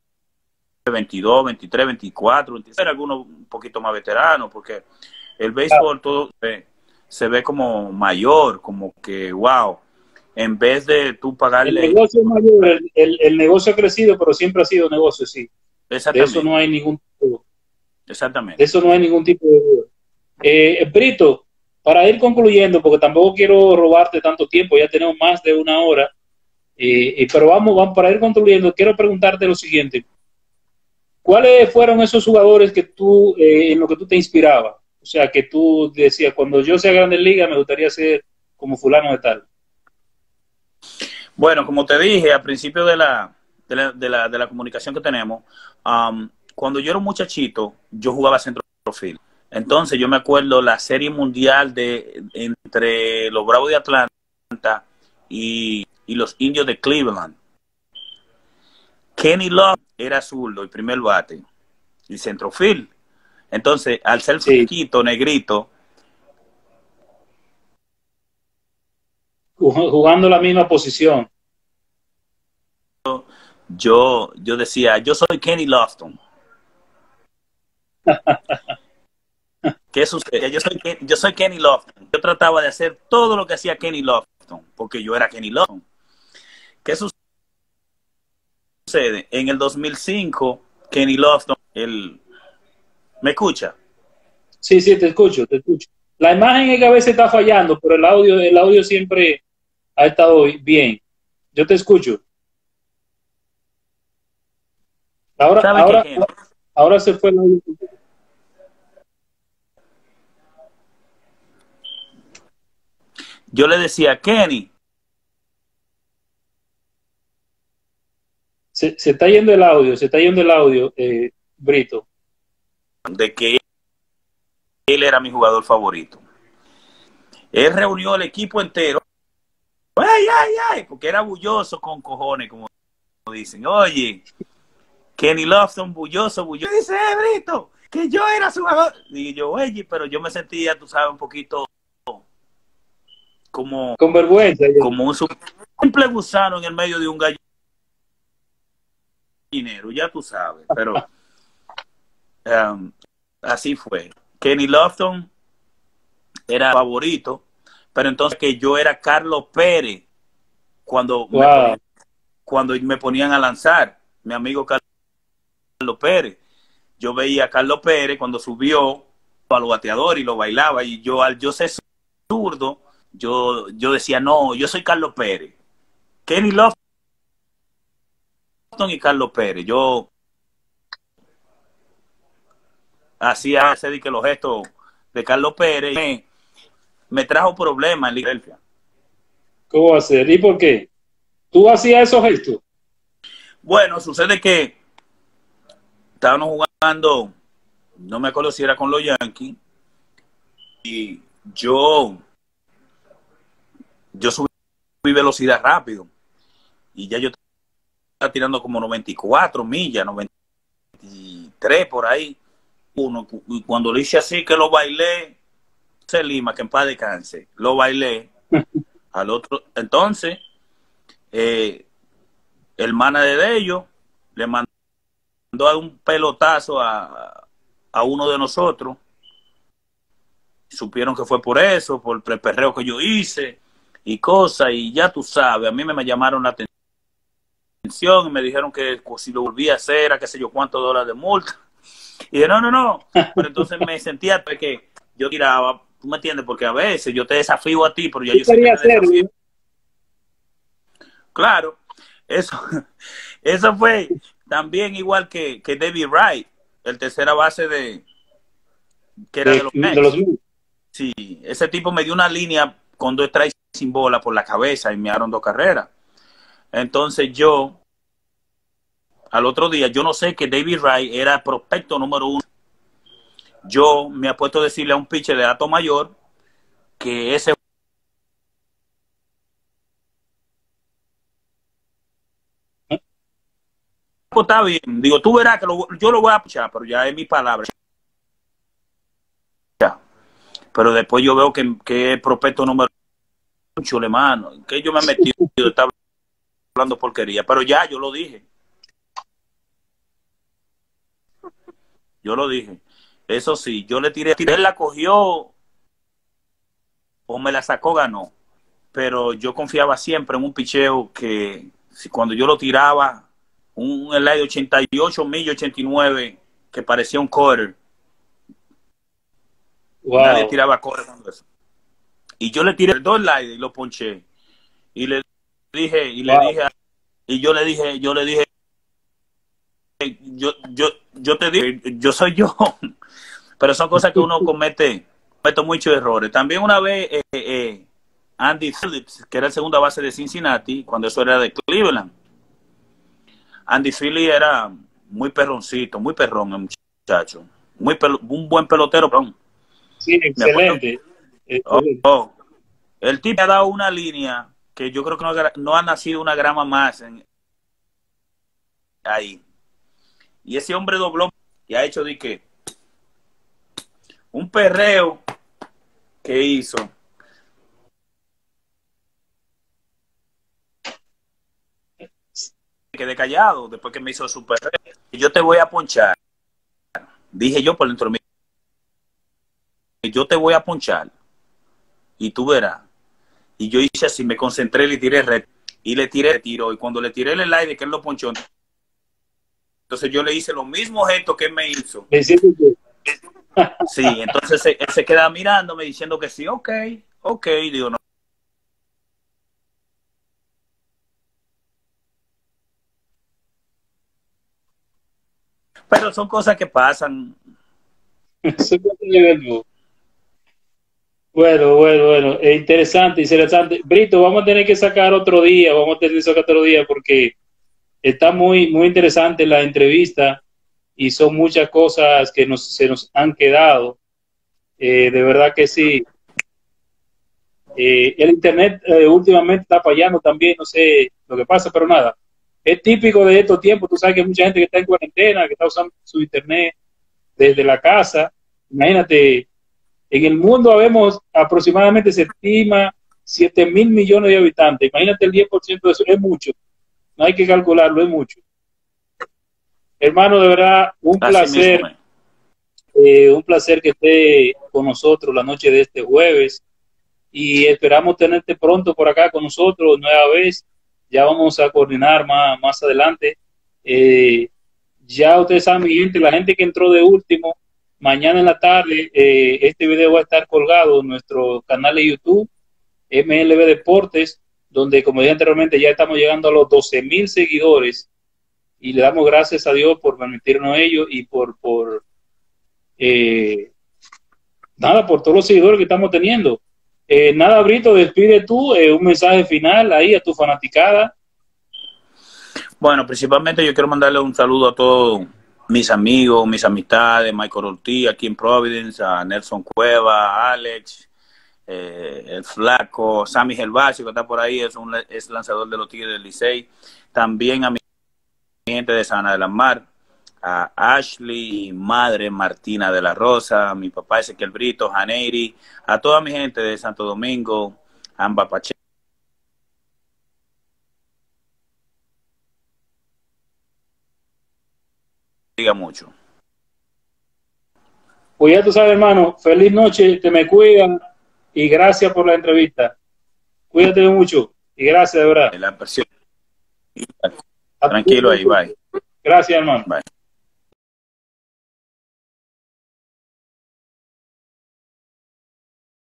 Speaker 2: 22, 23, 24, 26, algunos un poquito más veteranos, porque el béisbol todo se ve como mayor, como que, wow, en vez de tú pagarle...
Speaker 1: El negocio es mayor, el negocio ha crecido, pero siempre ha sido negocio, sí. De eso no hay ningún tipo.
Speaker 2: Exactamente.
Speaker 1: De eso no hay ningún tipo de duda. Brito, para ir concluyendo, porque tampoco quiero robarte tanto tiempo, ya tenemos más de una hora, pero vamos, para ir concluyendo, quiero preguntarte lo siguiente. ¿Cuáles fueron esos jugadores que tú, en lo que tú te inspirabas? O sea, que tú decías, cuando yo sea grande en liga, me gustaría ser como fulano de tal.
Speaker 2: Bueno, como te dije al principio de la comunicación que tenemos, cuando yo era un muchachito, yo jugaba centrofield. Entonces yo me acuerdo la serie mundial entre los Bravos de Atlanta y los Indios de Cleveland. Kenny Love era zurdo, el primer bate, y centrofield. Entonces, al ser flaquito, negrito,
Speaker 1: jugando la misma posición.
Speaker 2: yo decía, yo soy Kenny Lofton. ¿Qué sucede? Yo soy Kenny Lofton. Yo trataba de hacer todo lo que hacía Kenny Lofton, porque yo era Kenny Lofton. ¿Qué sucede? En el 2005, Kenny Lofton, ¿me escucha?
Speaker 1: Sí, sí, te escucho, te escucho. La imagen es que a veces está fallando, pero el audio siempre ha estado bien. Yo te escucho. Ahora se fue el audio.
Speaker 2: Yo le decía, Kenny.
Speaker 1: Se está yendo el audio, Brito.
Speaker 2: De que él era mi jugador favorito. Él reunió el equipo entero. ¡Ay, ay, ay! Porque era bulloso con cojones, como dicen. Oye, Kenny Lofton, bulloso, bulloso. Dice, Brito, que yo era su jugador. Y yo, oye, pero yo me sentía, tú sabes, un poquito como...
Speaker 1: Con vergüenza.
Speaker 2: Como un simple gusano en el medio de un gallinero, ya tú sabes. Pero así fue. Kenny Lofton era favorito, pero entonces que yo era Carlos Pérez cuando me ponían a lanzar, mi amigo Carlos Pérez. Yo veía a Carlos Pérez cuando subió a los bateadores y lo bailaba, y yo al yo ser zurdo, yo decía, no, yo soy Carlos Pérez. Kenny Lofton y Carlos Pérez. Yo hacía ese que los gestos de Carlos Pérez me trajo problemas en Filadelfia.
Speaker 1: ¿Cómo va a ser? ¿Y por qué? ¿Tú hacías esos gestos?
Speaker 2: Bueno, sucede que estábamos jugando, no me acuerdo si era con los Yankees, y yo subí velocidad rápido, y ya yo estaba tirando como 94 millas, 93 por ahí. Y cuando lo hice así, que lo bailé, Lima, que en paz descanse, lo bailé al otro. Entonces, el manager de ellos le mandó un pelotazo a uno de nosotros. Supieron que fue por eso, por el perreo que yo hice y cosas, y ya tú sabes, a mí me llamaron la atención y me dijeron que si lo volvía a hacer, era qué sé yo cuántos dólares de multa. Y dije, no. Pero entonces me sentía que yo tiraba, tú me entiendes, porque a veces yo te desafío a ti, pero ya yo sé que te desafío. Claro, eso fue también igual que David Wright, el tercera base que era de los Mets. Sí, ese tipo me dio una línea con 2 strikes sin bola por la cabeza y me dieron 2 carreras. Entonces yo, al otro día, yo no sé que David Wright era prospecto número 1. Yo me apuesto a decirle a un pitcher de alto mayor que ese está bien. Digo, tú verás que yo lo voy a pichar, pero ya es mi palabra. Pero después yo veo que es prospecto número 1, hermano, que yo me he metido, estaba hablando porquería, pero ya yo lo dije. Yo lo dije. Eso sí, yo le tiré, él la cogió o me la sacó, ganó. Pero yo confiaba siempre en un picheo que cuando yo lo tiraba, un slide de 88 millas, 89, que parecía un quarter.
Speaker 1: Wow.
Speaker 2: Nadie tiraba quarter con eso. Y yo le tiré 2 likes y lo ponché. Y le dije, y yo le dije, yo te digo, yo soy yo. Pero son cosas que uno comete muchos errores. También una vez, Andy Phillips, que era el segunda base de Cincinnati, cuando eso era de Cleveland. Andy Phillips era muy perroncito, muy perrón el muchacho. Un buen pelotero, perdón.
Speaker 1: Sí, excelente.
Speaker 2: El tipo ha dado una línea que yo creo que no ha nacido una grama más ahí. Y ese hombre dobló y ha hecho de que un perreo que hizo. Quedé callado después que me hizo su perreo. Y yo te voy a ponchar. Dije yo por dentro de mí, yo te voy a ponchar. Y tú verás. Y yo hice así, me concentré, le tiré red. Y le tiré tiro. Y cuando le tiré el aire que él lo ponchó, entonces yo le hice los mismos gestos que él me hizo. Sí, entonces él se queda mirándome diciendo que sí, ok. Digo, no. Pero son cosas que pasan.
Speaker 1: Bueno. Interesante. Brito, vamos a tener que sacar otro día, porque está muy interesante la entrevista y son muchas cosas que se nos han quedado. De verdad que sí. El internet últimamente está fallando también, no sé lo que pasa, pero nada. Es típico de estos tiempos. Tú sabes que hay mucha gente que está en cuarentena, que está usando su internet desde la casa. Imagínate, en el mundo habemos aproximadamente, se estima, 7.000 millones de habitantes. Imagínate el 10% de eso, es mucho. No hay que calcularlo, es mucho. Hermano, de verdad, un placer que esté con nosotros la noche de este jueves y esperamos tenerte pronto por acá con nosotros nueva vez. Ya vamos a coordinar más adelante. Ya ustedes saben, mi gente, la gente que entró de último, mañana en la tarde este video va a estar colgado en nuestro canal de YouTube, MLB Deportes, donde, como dije anteriormente, ya estamos llegando a los 12.000 seguidores y le damos gracias a Dios por permitirnos ello y por todos los seguidores que estamos teniendo. Nada, Brito, despide tú un mensaje final ahí a tu fanaticada.
Speaker 2: Bueno, principalmente yo quiero mandarle un saludo a todos mis amigos, mis amistades, Michael Ortiz aquí en Providence, a Nelson Cueva, a Alex, el Flaco, Sammy Gervasio que está por ahí, es lanzador de los Tigres del Licey. También a mi gente de Sana de la Mar, a Ashley, madre Martina de la Rosa, a mi papá Ezequiel Brito, Janeiri, a toda mi gente de Santo Domingo, Amba Pacheco. Diga mucho.
Speaker 1: Pues ya tú sabes, hermano, feliz noche, te me cuidan y gracias por la entrevista. Cuídate mucho y gracias, de verdad.
Speaker 2: La presión. Tranquilo ahí, bye.
Speaker 1: Gracias, hermano.
Speaker 2: Bye.